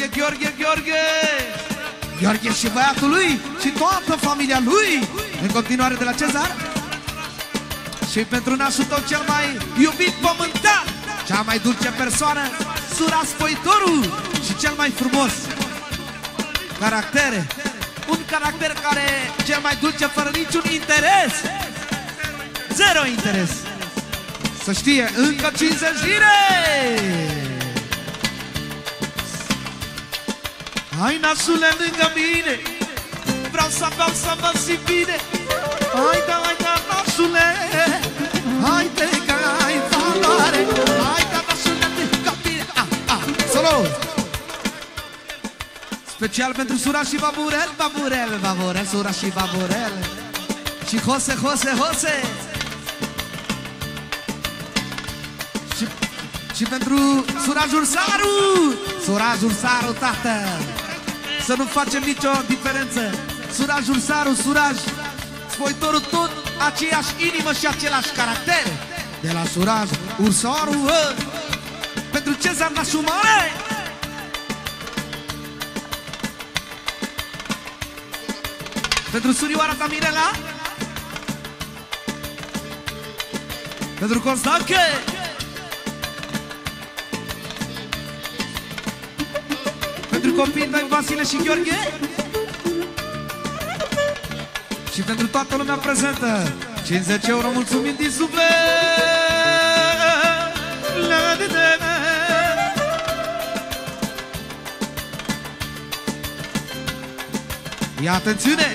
Gheorghe și băiatul lui și toată familia lui. În continuare de la Cezar. Și pentru nașul tău cel mai iubit pământan, cea mai dulce persoană, Sura Spoitoru. Și cel mai frumos caractere. Un caracter care cel mai dulce, fără niciun interes. Zero interes. Să știe, încă 50 lire. Hai, nașule, lângă mine, vreau să beau să mă simt bine. Hai da, nașule, haide că ai valoare. Hai da, nașule, lângă mine. Solo. Special pentru Sura și Baburel, Sura și Baburel. Și Jose. Și pentru Sura Jursaru, tată. Să nu facem nicio diferență. Sura Jursaru, Suraj Spoitoru, tot aceeași inimă și același caracter. De la Suraj Ursaru. Pentru Cezar nașul mare. Pentru surioara ta Mirela. Pentru Constanche. Pentru copiii tăi Vasile și Gheorghe. Și pentru toată lumea prezentă 50 euro, mulțumim din suflet. Ia atențiune!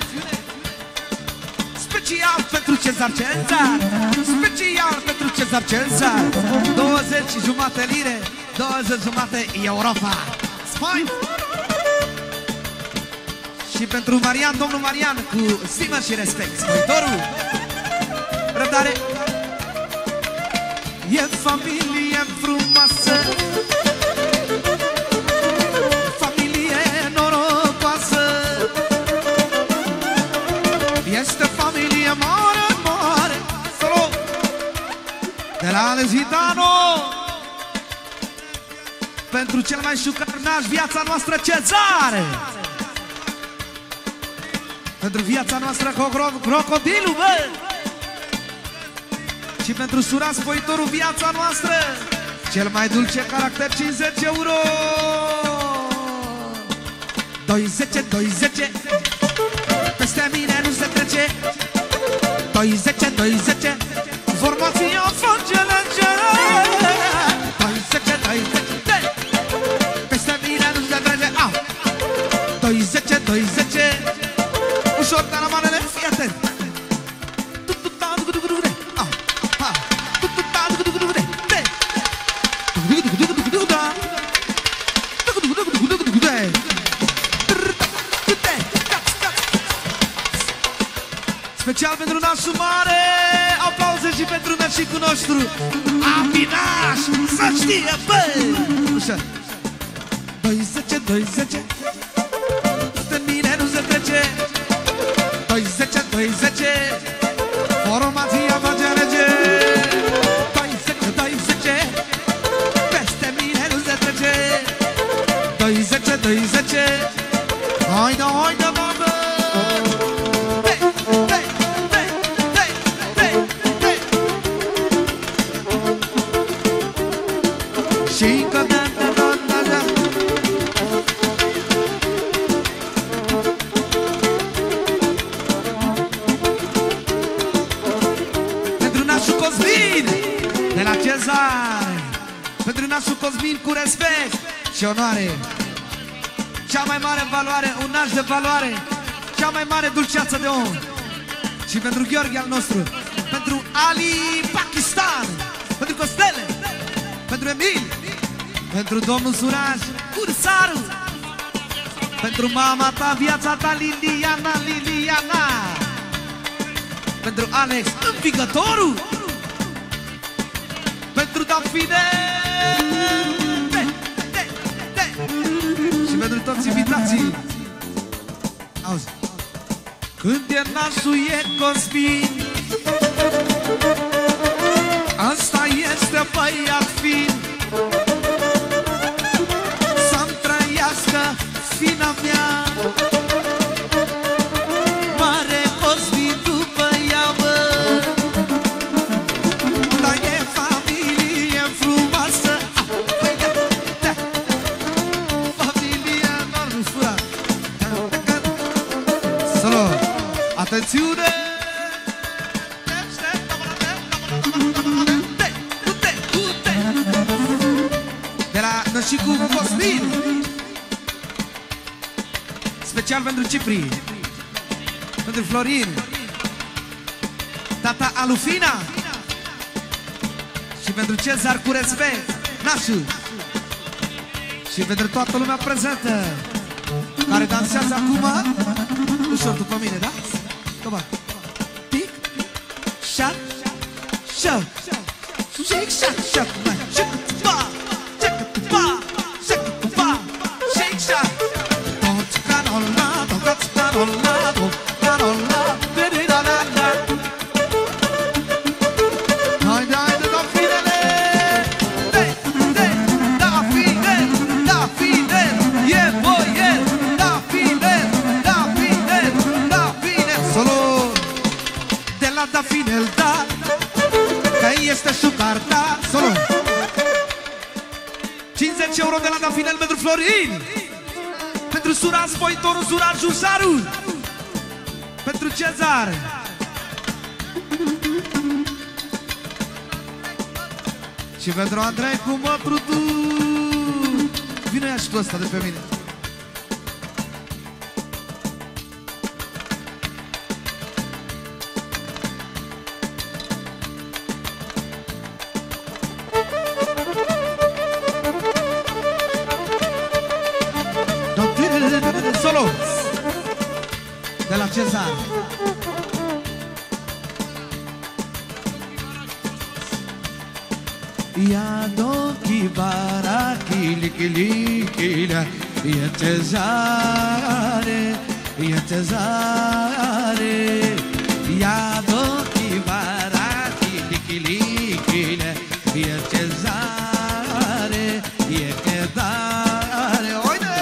Special pentru Cezar. Special pentru Cezar. 20,5 lire, 20,5 Europa. Spai! Și pentru Marian, domnul Marian, cu stimă și respect, Spoitoru. Răbdare. E familie frumoasă, familie norocoasă. Este familie mare, solo. De la Lezitano. Pentru cel mai șucărnaș, viața noastră Cezare. Pentru viața noastră crocodilul, bă. Și pentru Sura Spoitoru, viața noastră, cel mai dulce caracter, 50 euro. 210. Peste mine nu se trece. 210. Formația face legere. 210. Peste mine nu se trece. 210. Ușor, dar la manele, fii atent. Special pentru nașul mare. Aplauze și pentru nașicul nostru Abinaș, să știe, bă. Ușor. 210. Peste mine nu se trece. 210. Formația face lege. 210. Peste mine nu se trece. 210. Haide, mamă. Și încă da. De la Cezar. Pentru nașul Cosmin, cu respect și onoare. Cea mai mare valoare, un naș de valoare, cea mai mare dulceață de om, Și pentru Gheorghe al nostru, pentru Ali Pakistan, pentru Costele, pentru Emil, pentru domnul Suraj Ursaru, pentru mama ta, viața ta, Liliana, pentru Alex Învigătorul, pentru Dafine și pentru toți invitații. Auzi. Când e nasul e Cosmin, asta este băiat fin, să-mi trăiască fina mea. Mare Cosmin după ea, mă, dar e familie frumoasă. Familia nu fura. Solo, atențiune! De la Nășicu Cosmin, special pentru Cipri, pentru Florin, tata Alufina și pentru Cezar cu respect, nașul, și pentru toată lumea prezentă care dansează acum ușor după mine, da? Come on. Tic, shak, shak, shake, shak, shak, shak, ba, shak, ba, shak, ba, shake, shak. Don't canola, don't canola, don't canola, da-da-da-da. Hai, dai, da finele, da fine, e boier, da fine. Solo de la Dafinel, da, că este șucarta. Solo 50 euro de la Dafinel pentru Florin, pentru Suraj Voitorul, Suraj Usaru, pentru Cezar, și pentru Andrei cu mătrutu. Vine ia și tu ăsta de pe mine. Solo de la Cezar. Ia doki baraki likila, ia Cezare, ia Cezare, ia doki baraki likila, ia Cezare, ia Cedare.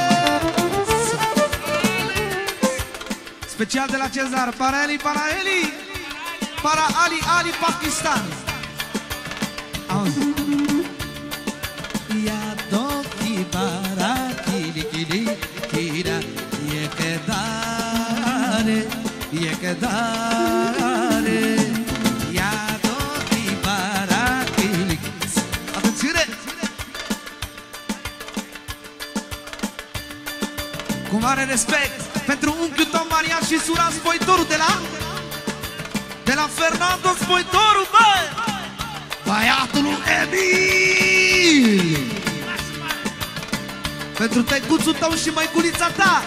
Special de la Cezar, para Eli, para Ali Pakistan. Auzi. Ia doki baraki likila, e Cedare, e Cedare. Ia doki baraki likila. Atențiune! Cu mare respect pentru unchiul tău Marian și Suraj Voitorul de la Fernando Voitorul, bă! Băiatul lui Emil! Pentru tăicuțul tău și măiculița ta,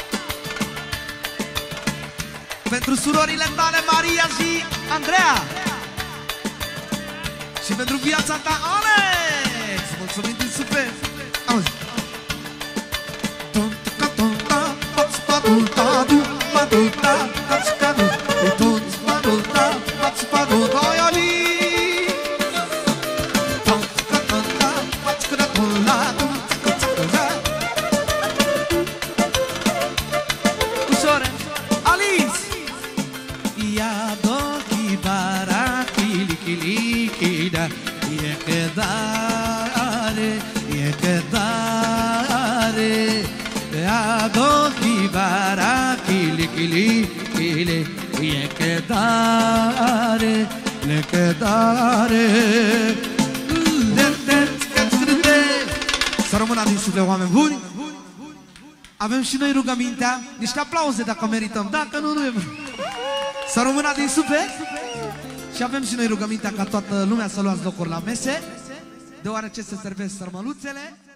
pentru surorile tale Maria și Andreea, și pentru viața ta Alex! Mulțumim din suflet! Auzi! Să rămână din suflet, oameni buni. Avem și noi rugămintea, niște aplauze dacă merităm. Dacă nu, nu e. Să rămână din suflet. Și avem și noi rugămintea ca toată lumea să luați locuri la mese, deoarece se servesc sărmăluțele.